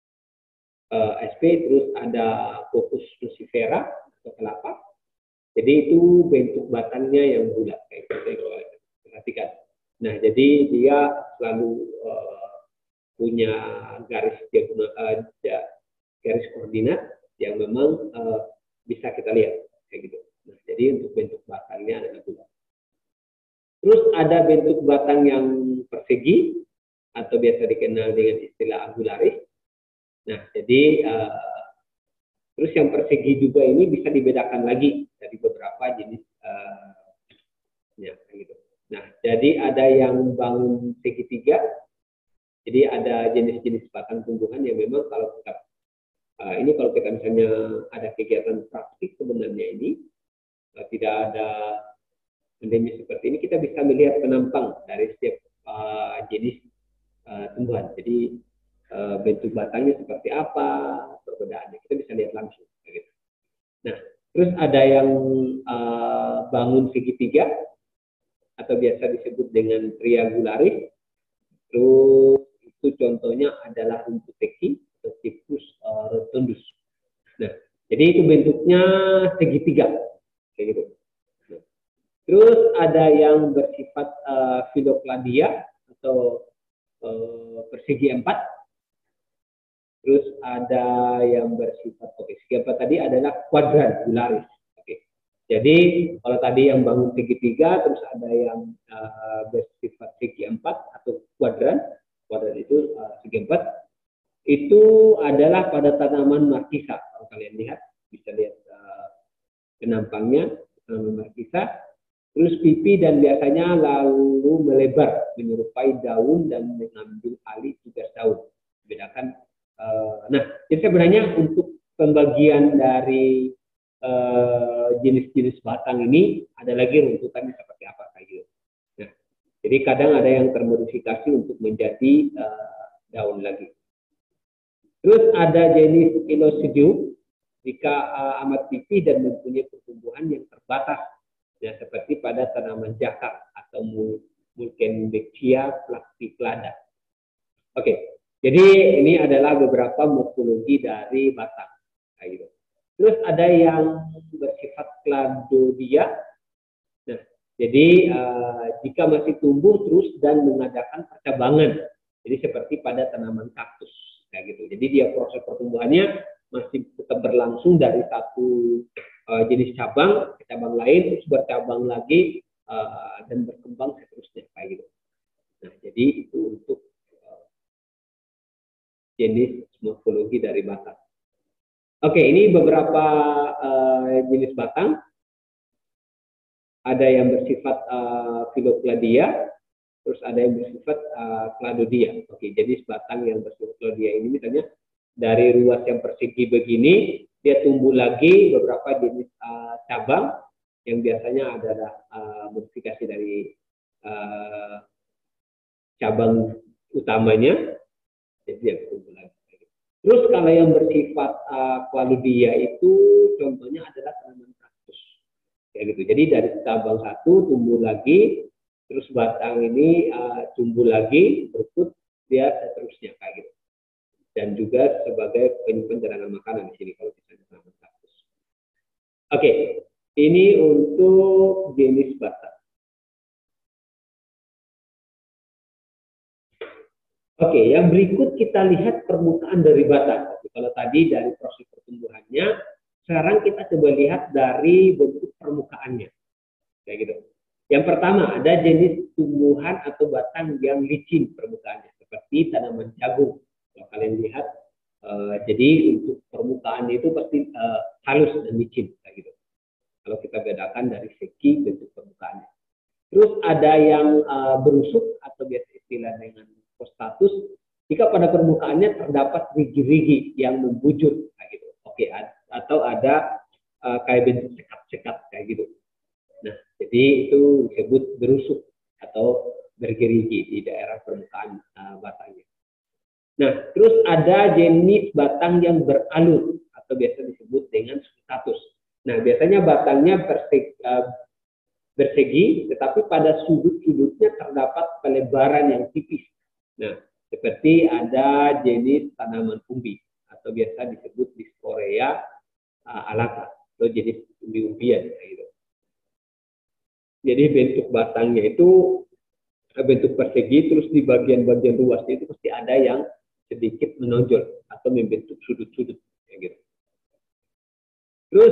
SP, terus ada Cocos lucifera atau kelapa. Jadi itu bentuk batangnya yang bulat, kayak gitu, perhatikan. Nah, jadi dia selalu punya garis garis koordinat yang memang bisa kita lihat, kayak gitu. Nah, jadi untuk bentuk batangnya adalah bulat. Terus ada bentuk batang yang persegi atau biasa dikenal dengan istilah angularis. Nah, jadi terus yang persegi juga ini bisa dibedakan lagi dari beberapa jenis ya, gitu. Nah, Jadi ada yang bangun segitiga. Jadi ada jenis-jenis batang tumbuhan yang memang kalau kita ini kalau kita misalnya ada kegiatan praktik sebenarnya ini tidak ada endemi seperti ini, kita bisa melihat penampang dari setiap jenis tumbuhan. Jadi bentuk batangnya seperti apa, perbedaannya kita bisa lihat langsung. Gitu. Nah, terus ada yang bangun segitiga atau biasa disebut dengan triangularis. Terus itu contohnya adalah rumput teki atau Cyprus rotundus. Nah, jadi itu bentuknya segitiga, kayak gitu. Nah, terus ada yang bersifat filocladia atau persegi 4. Terus ada yang bersifat persegi 4 tadi adalah quadrangularis. Jadi kalau tadi yang bangun segitiga, terus ada yang bersifat segi 4 atau kuadran itu segi 4, itu adalah pada tanaman markisa. Kalau kalian lihat, bisa lihat penampangnya, tanaman markisa. Terus pipi dan biasanya lalu melebar, menyerupai daun dan mengambil alih tugas daun. Bedakan. Nah, jadi sebenarnya untuk pembagian dari jenis-jenis batang ini ada lagi runtutannya seperti apa kayak gitu. Nah, jadi kadang ada yang termodifikasi untuk menjadi daun lagi. Terus ada jenis Ilosidium jika amat pipih dan mempunyai pertumbuhan yang terbatas, ya seperti pada tanaman jakar atau Mulcendexia platyclada. Oke, jadi ini adalah beberapa morfologi dari batang kayak gitu. Terus ada yang bersifat cladodia. Nah, jadi jika masih tumbuh terus dan mengadakan percabangan, jadi seperti pada tanaman kaktus, kayak gitu. Jadi dia proses pertumbuhannya masih tetap berlangsung dari satu jenis cabang ke cabang lain, terus bercabang lagi dan berkembang seterusnya, kayak gitu. Nah, jadi itu untuk jenis morfologi dari batang. Oke, ini beberapa jenis batang. Ada yang bersifat filocladia, terus ada yang bersifat cladodia. Oke, jenis batang yang bersifat cladodia ini misalnya dari ruas yang persegi begini, dia tumbuh lagi beberapa jenis cabang yang biasanya adalah modifikasi dari cabang utamanya, jadi dia tumbuh lagi. Terus kalau yang bersifat cladodia itu contohnya adalah tanaman kaktus, kayak gitu. Jadi dari cabang satu tumbuh lagi, terus batang ini tumbuh lagi, berikut dia seterusnya kayak gitu. Dan juga sebagai penyimpan cadangan makanan di sini kalau misalnya tanaman kaktus. Oke, ini untuk jenis batang. Oke, yang berikut kita lihat permukaan dari batang. Kalau tadi dari proses pertumbuhannya, sekarang kita coba lihat dari bentuk permukaannya. Kayak gitu. Yang pertama, ada jenis tumbuhan atau batang yang licin permukaannya, seperti tanaman jagung. Kalau kalian lihat, jadi untuk permukaan itu pasti halus dan licin. Kayak gitu. Kalau kita bedakan dari segi bentuk permukaannya. Terus ada yang berusuk atau biasa istilah dengan status jika pada permukaannya terdapat rigi-rigi yang membujur kayak gitu. Oke, atau ada kayak bentuk sekat-sekat kayak gitu. Nah, jadi itu disebut berusuk atau bergerigi di daerah permukaan batangnya. Nah, terus ada jenis batang yang beralur atau biasa disebut dengan status. Nah, biasanya batangnya bersegi, tetapi pada sudut-sudutnya terdapat pelebaran yang tipis. Nah, seperti ada jenis tanaman umbi atau biasa disebut Disporea alata atau jenis umbi-umbian gitu. Jadi bentuk batangnya itu bentuk persegi, terus di bagian-bagian luasnya itu pasti ada yang sedikit menonjol atau membentuk sudut-sudut gitu. Terus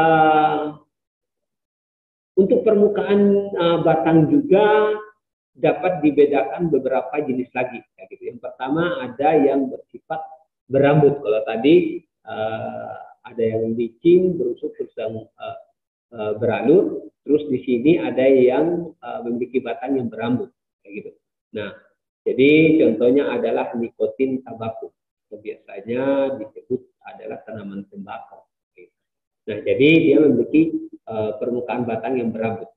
untuk permukaan batang juga dapat dibedakan beberapa jenis lagi. Ya gitu. Yang pertama ada yang bersifat berambut. Kalau tadi ada yang licin, berusuk, terus yang beralur. Terus di sini ada yang memiliki batang yang berambut, kayak gitu. Nah, jadi contohnya adalah nikotin tabako, atau biasanya disebut adalah tanaman tembakau. Nah, jadi dia memiliki permukaan batang yang berambut.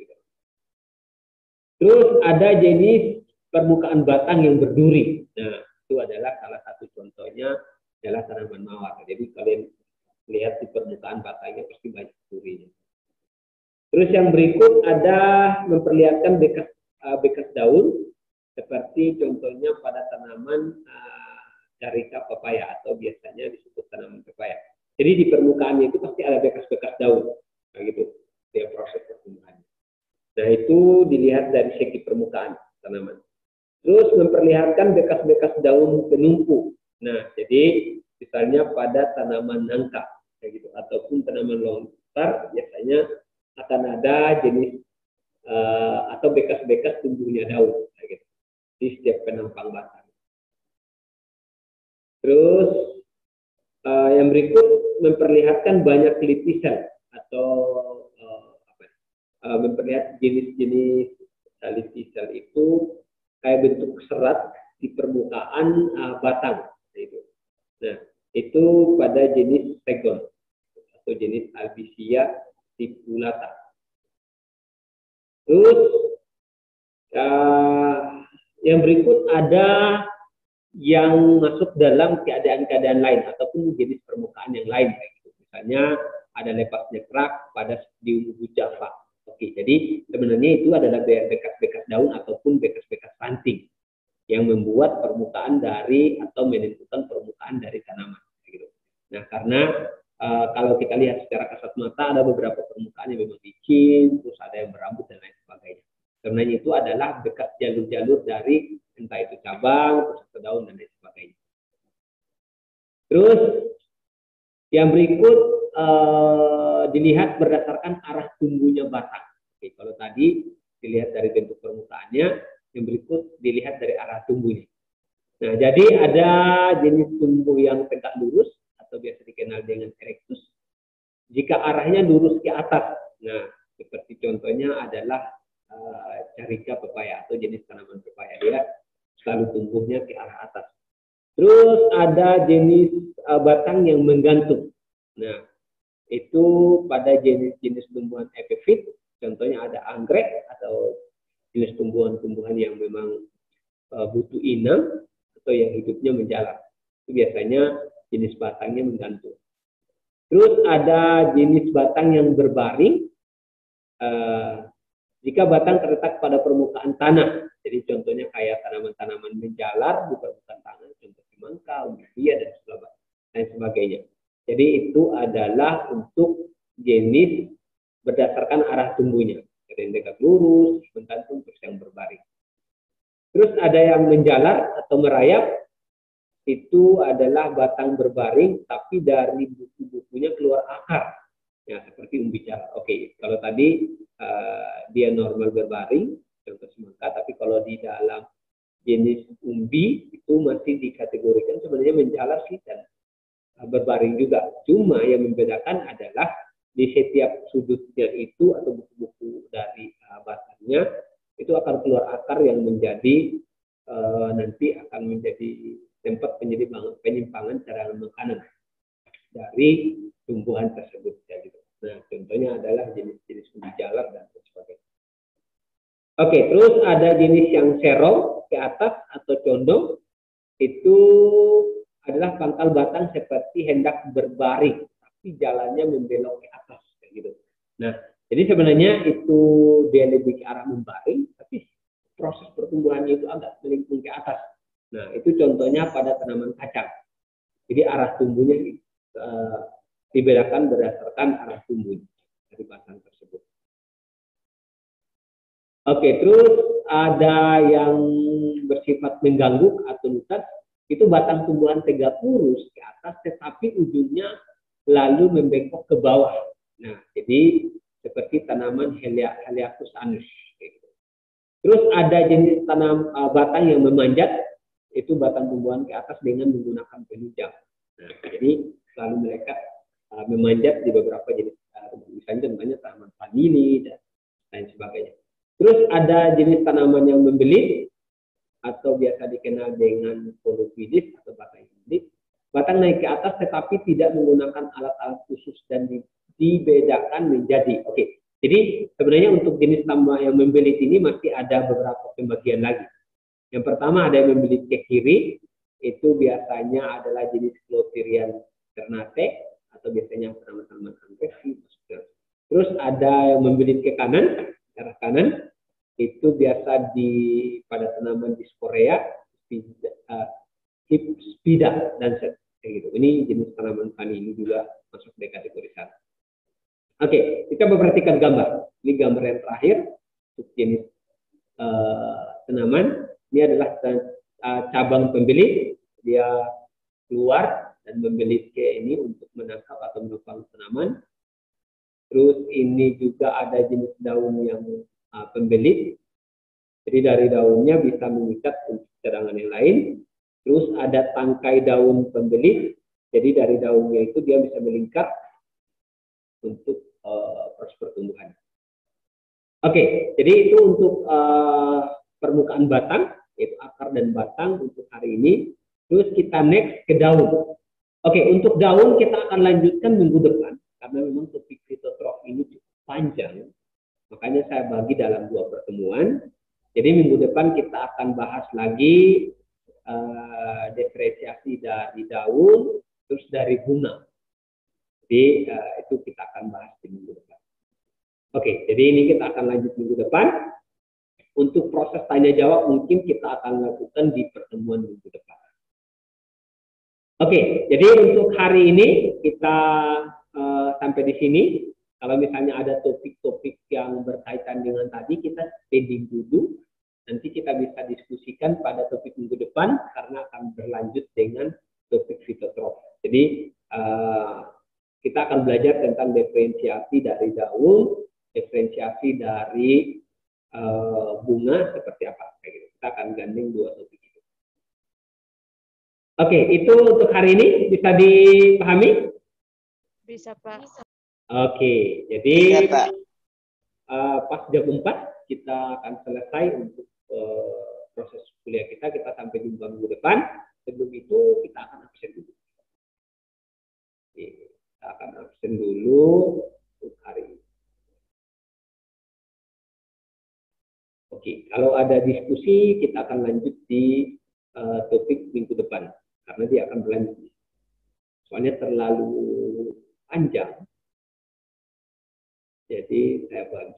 Terus ada jenis permukaan batang yang berduri. Nah, itu adalah salah satu contohnya adalah tanaman mawar. Jadi kalian lihat di permukaan batangnya pasti banyak durinya. Terus yang berikut ada memperlihatkan bekas daun, seperti contohnya pada tanaman carica pepaya atau biasanya disebut tanaman pepaya. Jadi di permukaannya itu pasti ada bekas-bekas daun, nah gitu, dia proses pertumbuhannya. Nah itu dilihat dari segi permukaan tanaman. Terus memperlihatkan bekas-bekas daun penumpuk. Nah jadi misalnya pada tanaman nangka, kayak gitu, ataupun tanaman lontar biasanya akan ada jenis atau bekas-bekas tumbuhnya daun, kayak gitu, di setiap penampang batang. Terus yang berikut memperlihatkan banyak litisan atau memperlihatkan jenis-jenis litisan itu kayak bentuk serat di permukaan batang. Gitu. Nah itu pada jenis stegon atau jenis Albizia stipulata. Terus yang berikut ada yang masuk dalam keadaan-keadaan lain ataupun jenis permukaan yang lain. Misalnya ada lepasnya kerak pada di ungu Java. Oke, jadi sebenarnya itu adalah bekas-bekas daun ataupun bekas-bekas ranting yang membuat permukaan dari atau menentukan permukaan dari tanaman. Nah, karena kalau kita lihat secara kasat mata ada beberapa permukaan yang memang licin, terus ada yang berambut dan lain sebagainya. Sebenarnya itu adalah bekas jalur-jalur dari entah itu cabang, terus ke daun dan lain sebagainya. Terus yang berikut dilihat berdasarkan arah tumbuhnya batang. Oke, kalau tadi dilihat dari bentuk permukaannya, yang berikut dilihat dari arah tumbuhnya. Nah, jadi ada jenis tumbuh yang tegak lurus atau biasa dikenal dengan erectus. Jika arahnya lurus ke atas, nah seperti contohnya adalah carica pepaya atau jenis tanaman pepaya, dia selalu tumbuhnya ke arah atas. Terus ada jenis batang yang menggantung. Nah itu pada jenis-jenis tumbuhan epifit, contohnya ada anggrek atau jenis tumbuhan-tumbuhan yang memang butuh inang atau yang hidupnya menjalar. Itu biasanya jenis batangnya menggantung. Terus ada jenis batang yang berbaring. Jika batang terletak pada permukaan tanah, jadi contohnya kayak tanaman-tanaman menjalar di permukaan tanah, contoh semangka, umbia dan lain sebagainya. Jadi itu adalah untuk jenis berdasarkan arah tumbuhnya. Ada yang tegak lurus, menggantung, terus yang berbaring. Terus ada yang menjalar atau merayap, itu adalah batang berbaring, tapi dari buku-bukunya keluar akar. Ya, seperti umbi jalar. Oke, kalau tadi dia normal berbaring, contoh semangka, tapi kalau di dalam jenis umbi, itu masih dikategorikan sebenarnya menjalar sih, dan berbaring juga. Cuma yang membedakan adalah di setiap sudutnya itu atau buku-buku dari batangnya, itu akan keluar akar yang menjadi nanti akan menjadi tempat penyimpangan cara makanan dari tumbuhan tersebut. Ya, gitu. Nah, contohnya adalah jenis-jenis umbi jalar dan sebagainya. Oke, terus ada jenis yang serong ke atas atau condong, itu adalah pangkal batang seperti hendak berbaring, tapi jalannya membelok ke atas, kayak gitu. Nah, jadi sebenarnya itu dia lebih ke arah membaring, tapi proses pertumbuhannya itu agak melingkung ke atas. Nah, itu contohnya pada tanaman kacang. Jadi arah tumbuhnya dibedakan berdasarkan arah tumbuh dari batang tersebut. Oke, terus ada yang bersifat mengganggu atau nutat, itu batang tumbuhan tegak lurus ke atas, tetapi ujungnya lalu membengkok ke bawah. Nah, jadi seperti tanaman Heliacus anus. Terus ada jenis batang yang memanjat, itu batang tumbuhan ke atas dengan menggunakan penunjang. Nah, jadi selalu mereka memanjat di beberapa jenis, misalnya contohnya tanaman vanili dan sebagainya. Terus ada jenis tanaman yang membelit atau biasa dikenal dengan polopidis atau batang membelit. Batang naik ke atas tetapi tidak menggunakan alat-alat khusus dan dibedakan menjadi. Oke. Jadi sebenarnya untuk jenis tanaman yang membelit ini masih ada beberapa pembagian lagi. Yang pertama ada yang membelit ke kiri, itu biasanya adalah jenis Clotherian ternate atau biasanya tanaman-tanaman anggrek. Terus ada yang membelit ke kanan, arah kanan, itu biasa pada tanaman Disporea, Spida dan set. Gitu. Ini jenis tanaman tani ini juga masuk di kategori satu. Oke, kita memperhatikan gambar. Ini gambar yang terakhir untuk jenis tanaman. Ini adalah cabang pembelit. Dia keluar dan membelit ke ini untuk menangkap atau menopang tanaman. Terus ini juga ada jenis daun yang pembelit. Jadi dari daunnya bisa mengikat untuk cadangan yang lain. Terus ada tangkai daun pembelit. Jadi dari daunnya itu dia bisa melingkar untuk proses pertumbuhan. Oke, jadi itu untuk permukaan batang, yaitu akar dan batang untuk hari ini. Terus kita next ke daun. Oke, untuk daun kita akan lanjutkan minggu depan karena memang topik fitotrof ini cukup panjang. Makanya saya bagi dalam 2 pertemuan. Jadi minggu depan kita akan bahas lagi diferensiasi dari daun, terus dari bunga. Jadi itu kita akan bahas di minggu depan. Oke, jadi ini kita akan lanjut minggu depan. Untuk proses tanya jawab mungkin kita akan lakukan di pertemuan minggu depan. Oke, jadi untuk hari ini kita sampai di sini. Kalau misalnya ada topik-topik yang berkaitan dengan tadi, kita pending dulu. Nanti kita bisa diskusikan pada topik minggu depan karena akan berlanjut dengan topik fitotrof. Jadi kita akan belajar tentang diferensiasi dari daun, diferensiasi dari bunga seperti apa. Kita akan gandeng 2 topik itu. Oke, itu untuk hari ini bisa dipahami? Bisa, Pak. Oke, jadi Ya, Pak. pas jam 4 kita akan selesai untuk proses kuliah kita sampai jumpa minggu depan. Sebelum itu kita akan absen dulu. Oke, kita akan absen dulu untuk hari ini. Oke, kalau ada diskusi kita akan lanjut di topik minggu depan karena dia akan berlanjut. Soalnya terlalu panjang. Jadi saya bagi.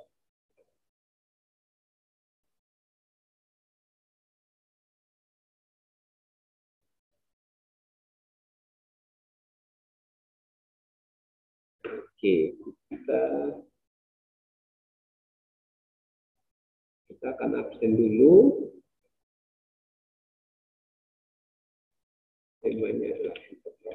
Oke, kita akan absen dulu. Temanya adalah fitotrof.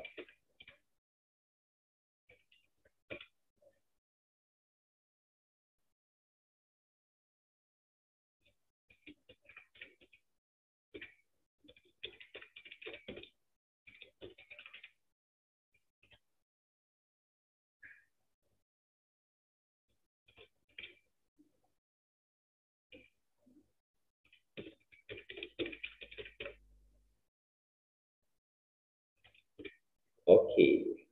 Oke.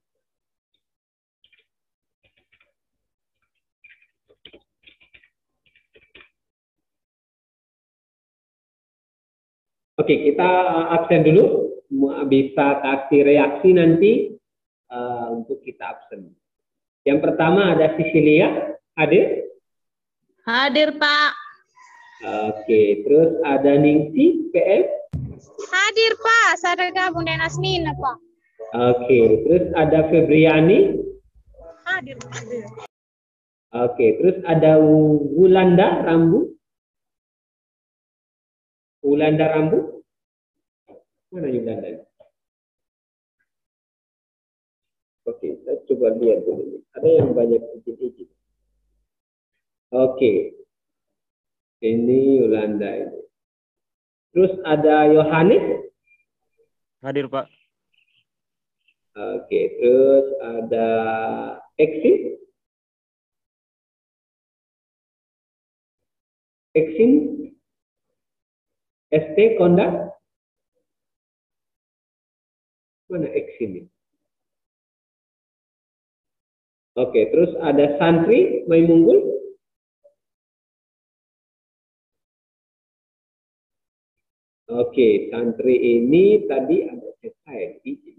Oke, kita absen dulu. Bisa kasih reaksi nanti untuk kita absen. Yang pertama ada Sicilia, hadir? Hadir, Pak. Oke, terus ada Ningsi, PM? Hadir, Pak. Saya gabung dengan Asmina, Pak. Oke, terus ada Febriani? Hadir, Pak. Oke, terus ada Wulanda Rambu? Wulanda Rambu? Mana Wulanda? Oke, saya coba lihat dulu. Ada yang banyak izin-izin. Oke. Ini Yolanda ini. Terus ada Yohanes? Hadir, Pak. Oke, terus ada Exit? Eksim, ST, Konda. Mana eksim ini? Oke, terus ada santri, Maimunggul. Oke, santri ini tadi ada saya.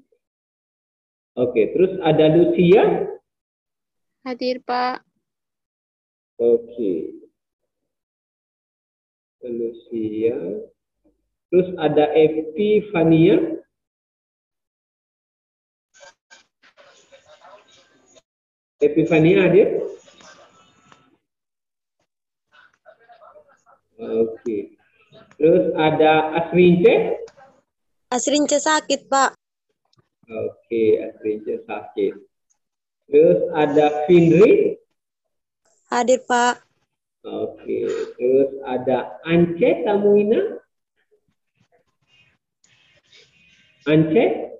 Oke, terus ada Lucia. Hadir, Pak. Oke. Lucia. Terus ada Epifania. Epifania hadir? Oke. Terus ada Asrince. Asrince sakit, Pak. Oke, Asrince sakit. Terus ada Finri. Hadir, Pak. Oke. Terus ada Ance Tamuina. Ance?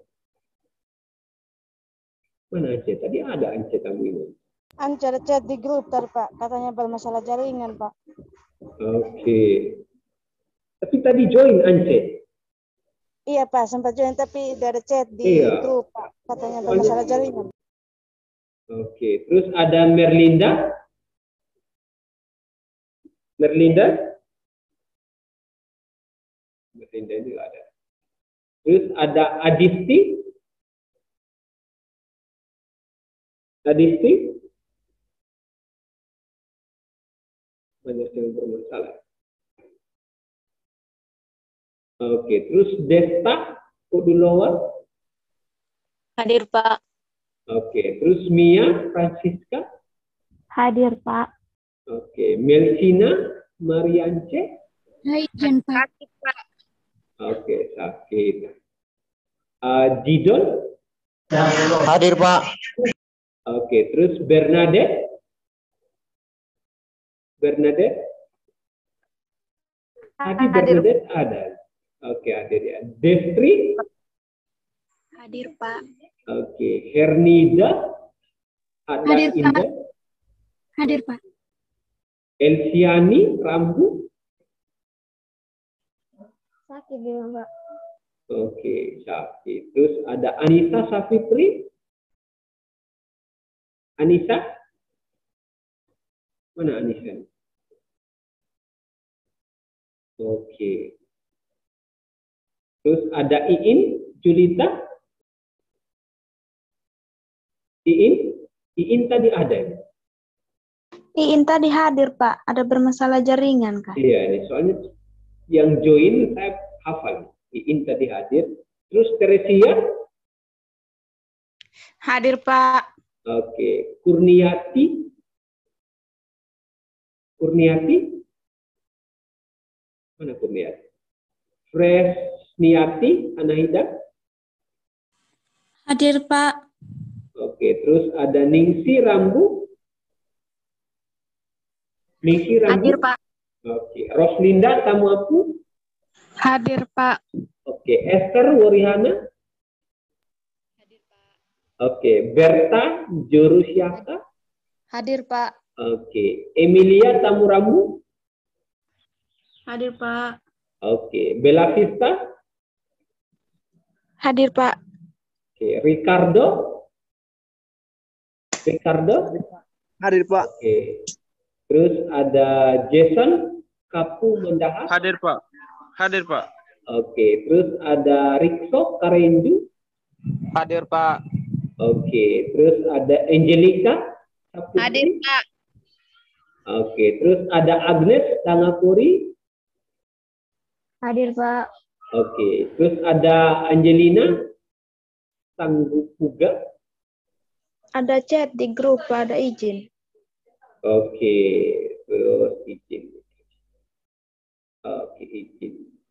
Mana Ance? Tadi ada Ance Tamuina. Ance ada chat di grup tadi, Pak. Katanya bermasalah jaringan, Pak. Oke. Tapi tadi join Ance. Iya, Pak. Sempat join, tapi udah ada chat di grup, Pak. Katanya bermasalah jaringan. Oke. Terus ada Merlinda. Merlinda ini ada. Terus ada Adisti. Adisti. Banyak yang bermasalah. Oke, terus Desta Kudulowa. Hadir, Pak. Oke, terus Mia Francisca. Hadir, Pak. Oke, Melsina Mariance. Hadir, Pak. Oke, sakit. Didon. Hadir, Pak. Oke, terus Bernadette. Bernadette. Tadi Bernadette ada. Oke, hadir ya. Destri. Hadir, Pak. Oke, Hernida. Hadir, Pak. Hadir, Pak. Elsiani Rambu. Sakit dia, Pak. Oke, sakit. Terus ada Anissa Safitri. Anissa? Mana Anissa? Oke. Terus ada Iin Julita. Iin tadi ada. Iin tadi hadir, Pak. Ada bermasalah jaringan, Kak. Iya, ini soalnya yang join saya hafal. Iin tadi hadir. Terus Teresia? Hadir, Pak. Oke. Kurniati? Mana Kurniati? Fresniati Anahida? Hadir, Pak. Oke. Terus ada Ningsi Rambu? Hadir, Pak. Oke. Roslinda Tamuapu? Hadir, Pak. Oke. Esther Warihana? Hadir, Pak. Oke. Berta Jorusiaka? Hadir, Pak. Oke. Emilia Tamuramu? Hadir, Pak. Oke. Bella Vista? Hadir, Pak. Oke. Ricardo? Hadir, Pak. Oke. Terus ada Jason Kapu Mendahar. Hadir, Pak. Hadir, Pak. Oke. Terus ada Rikso Karendu. Hadir, Pak. Oke. Terus ada Angelica Saputri. Hadir, Pak. Oke. Terus ada Agnes Tangapuri. Hadir, Pak. Oke. Terus ada Angelina Tanggupuga. Ada chat di grup, Pak. Ada izin. Oke. Terus izin. Oke, izin.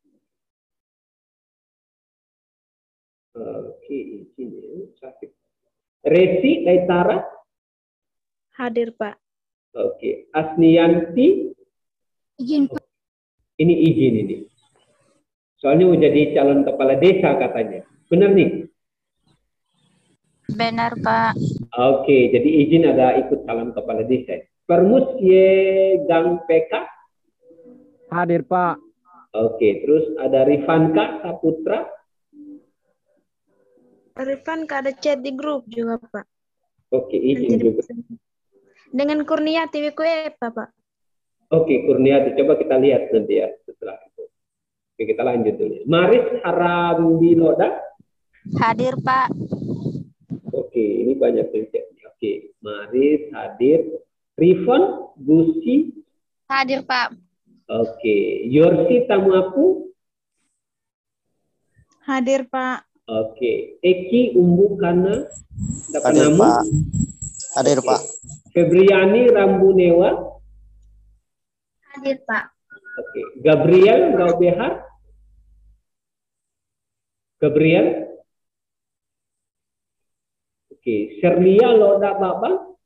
Oke, izin ya. Sakit. Resi Daitara. Hadir, Pak. Oke. Asnianti. Izin, Pak. Ini izin ini. Soalnya mau jadi calon kepala desa katanya. Benar nih? Benar, Pak. Oke, jadi izin ada ikut calon kepala desa. Permus ye gang PK. Hadir, Pak. Oke, terus ada Rifanka Saputra. Rifan ada chat di grup juga, Pak. Oke, izin juga. Dengan Kurniati Wikuepa, Pak. Oke, Kurniati. Coba kita lihat nanti ya setelah itu. Oke, kita lanjut dulu. Maris Harambiloda. Hadir, Pak. Oke, ini banyak yang chat. Oke, Maris hadir. Rifon Gusi. Hadir, Pak. Oke, Yorsi Tamapu. Hadir, Pak. Oke, Eki Umbukana. Hadir, Pak. Hadir, Pak. Febriani Rambunewa. Hadir, Pak. Oke, Gabriel Gaubehar. Gabriel. Oke, Serlia Loda Baba.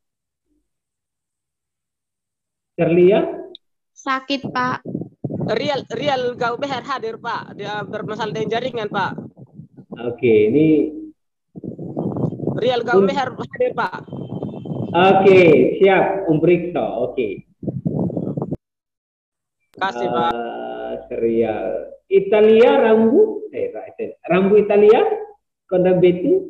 Serlia. Sakit, Pak. Rial Gaubehar hadir, Pak. Dia bermasalah dengan jaringan, Pak. Oke, ini Rial Gaubehar hadir, Pak. Oke, siap, Umbrikto. Oke. Kasih, Pak. Serial. Italia Rambu. Rambu Italia. Kondabetu.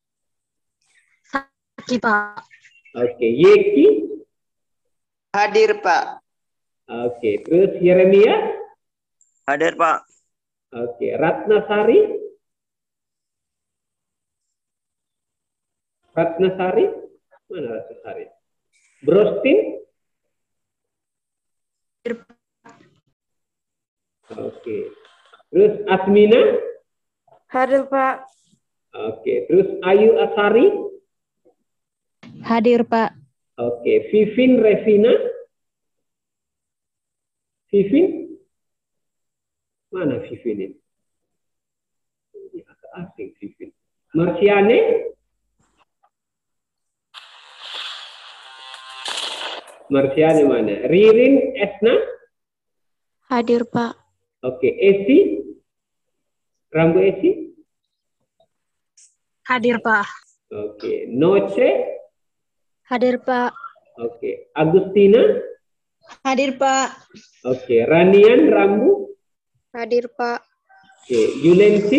Sakit, Pak. Oke, Yeki. Hadir, Pak. Oke, terus Yeremia. Hadir, Pak. Oke, Ratnasari. Ratnasari. Mana Ratnasari? Brostin. Oke. Terus Asmina. Hadir, Pak. Oke, terus Ayu Asari. Hadir, Pak. Oke, Vivin Revina. Vivin? Mana Vivin ini? Ini agak asing Vivin. Marciane? Marciane mana? Ririn Esna? Hadir, Pak. Oke, Esi? Rambu Esi? Hadir, Pak. Oke, Noce? Hadir, Pak. Oke, Agustina? Hadir, Pak. Oke, Ranian Rambu? Hadir, Pak. Oke, Yulensi?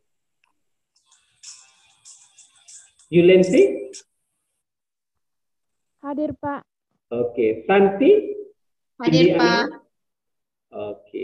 Yulensi? Hadir, Pak. Oke, Santi? Hadir, Indiana? Pak. Oke.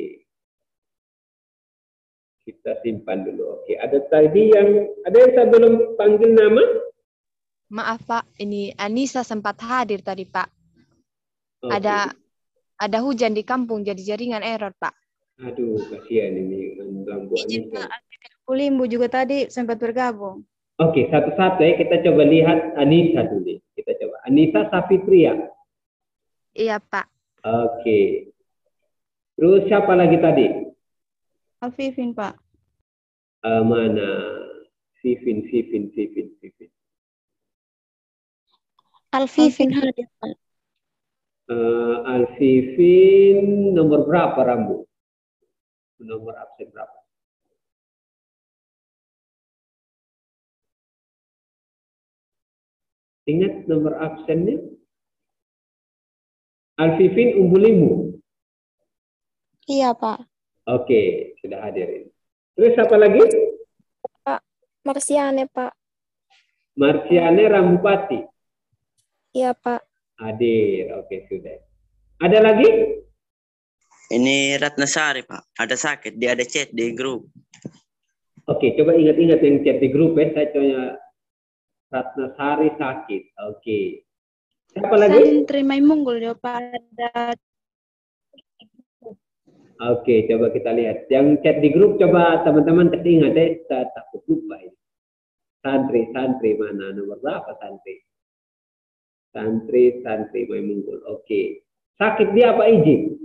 Kita simpan dulu. Oke, ada yang saya belum panggil nama? Maaf, Pak. Ini Anissa sempat hadir tadi, Pak. Oke. Ada hujan di kampung, jadi jaringan error, Pak. Aduh, kasihan ini ganggu Izin, Anissa. Pak. Kulimbu juga tadi sempat bergabung. Oke, satu-satu ya. Kita coba lihat Anissa dulu. Kita coba. Anissa Safitria. Iya, Pak. Oke. Terus siapa lagi tadi? Alvivin, Pak. Mana? Vivin. Alvivin hadir, Pak. Alvivin nomor berapa Rambu? Nomor absen berapa? Ingat nomor absennya? Alvivin Umbulimu. Iya, Pak. Oke, sudah hadirin. Terus apa lagi? Pak, Marsiane, Pak. Marsiane Rambupati. Iya, Pak. Hadir, oke sudah. Ada lagi? Ini Ratnasari, Pak. Ada sakit, dia ada chat di grup. Oke, coba ingat-ingat yang chat di grup ya. Saya coba Ratnasari sakit. Oke. Siapa lagi? Santri Maimunggul, dia pada. Oke, coba kita lihat. Yang chat di grup coba teman-teman ingat ya. Saya takut lupa ini. Santri mana? Nomor berapa santri? Santri Maimunggul. Oke. Sakit dia apa izin?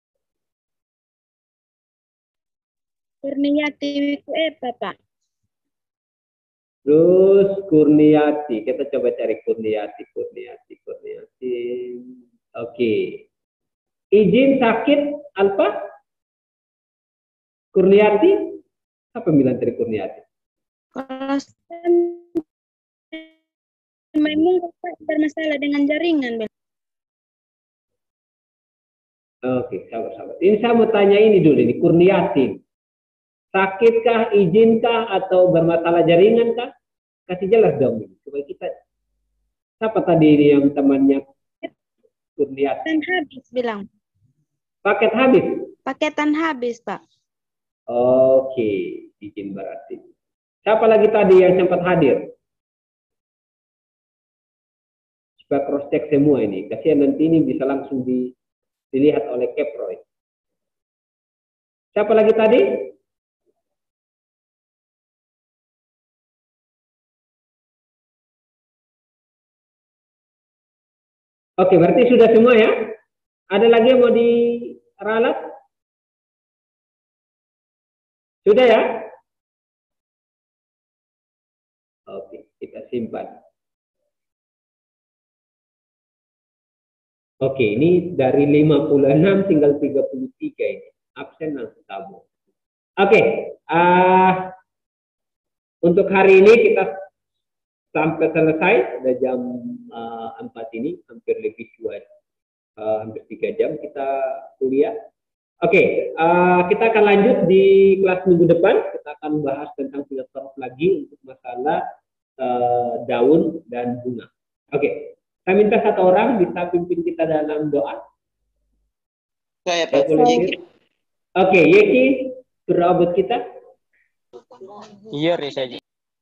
Kurniati Wikuepa, Pak. Terus Kurniati. Kita coba cari Kurniati. Oke. Izin sakit apa? Kurniati? Apa bilang dari Kurniati? Kalau memang bermasalah dengan jaringan. Oke, sahabat-sahabat. Ini saya mau tanya ini dulu, ini Kurniatin. Sakitkah, izinkah, atau bermasalah jaringan kah? Kasih jelas dong, supaya kita. Siapa tadi ini yang temannya Kurniatin? Habis bilang. Paket habis? Paketan habis, Pak. Oke, izin berarti. Siapa lagi tadi yang sempat hadir? Supaya cross check semua ini. Kasihan nanti ini bisa langsung dilihat oleh Keproy. Siapa lagi tadi? Oke, berarti sudah semua ya? Ada lagi yang mau diralat? Sudah ya? Oke, kita simpan. Oke, ini dari 56 tinggal 33 ini. Absen langsung tabung. Oke, untuk hari ini kita sampai selesai. Ada jam 4 ini, hampir lebih hampir 3 jam kita kuliah. Oke, kita akan lanjut di kelas minggu depan. Kita akan bahas tentang filosofi lagi untuk masalah daun dan bunga. Oke, saya minta satu orang bisa pimpin kita dalam doa. Saya Pak. Oke, Yeki, berdoa buat kita. Iya, saja.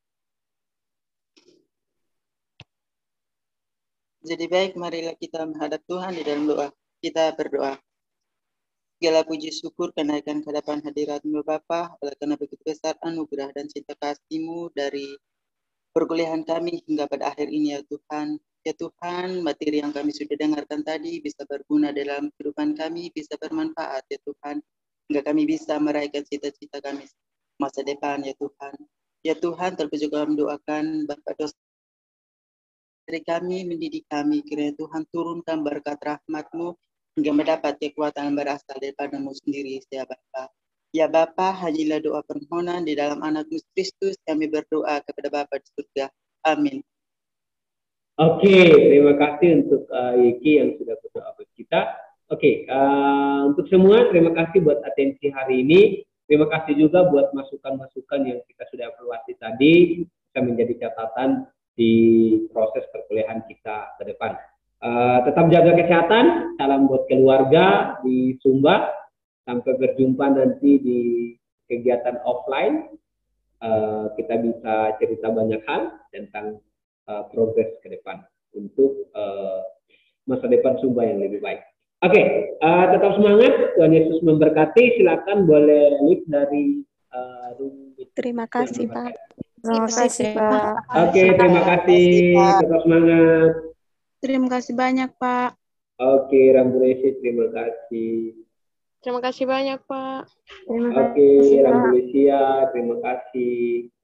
Jadi baik, marilah kita menghadap Tuhan di dalam doa. Kita berdoa. Segala puji syukur kenaikan ke hadapan hadirat-Mu Bapa, oleh karena begitu besar anugerah dan cinta kasih-Mu dari perkuliahan kami hingga pada akhir ini ya Tuhan. Ya Tuhan, materi yang kami sudah dengarkan tadi bisa berguna dalam kehidupan kami, bisa bermanfaat ya Tuhan. Hingga kami bisa meraihkan cita-cita kami masa depan ya Tuhan. Ya Tuhan, terlebih juga mendoakan Bapak dosa dari kami, mendidik kami, kiranya Tuhan turunkan berkat rahmat-Mu hingga mendapat kekuatan berasal daripada-Mu sendiri, ya Bapa. Ya Bapa, hanyalah doa permohonan di dalam anak-Mu Kristus, kami berdoa kepada Bapa di surga. Amin. Oke, terima kasih untuk Yeki yang sudah berdoa buat kita. Oke, untuk semua terima kasih buat atensi hari ini. Terima kasih juga buat masukan-masukan yang kita sudah evaluasi tadi, bisa menjadi catatan di proses perkuliahan kita ke depan. Tetap jaga kesehatan, salam buat keluarga di Sumba. Sampai berjumpa nanti di kegiatan offline. Kita bisa cerita banyak hal tentang progres ke depan untuk masa depan Sumba yang lebih baik. Oke, tetap semangat. Tuhan Yesus memberkati. Silakan boleh lift dari Terima kasih, Pak. Terima kasih, Pak. Oke, terima kasih. Tetap semangat. Terima kasih banyak, Pak. Oke, Rambulesi, terima kasih. Terima kasih banyak, Pak. Oke, Rambulesia, terima kasih.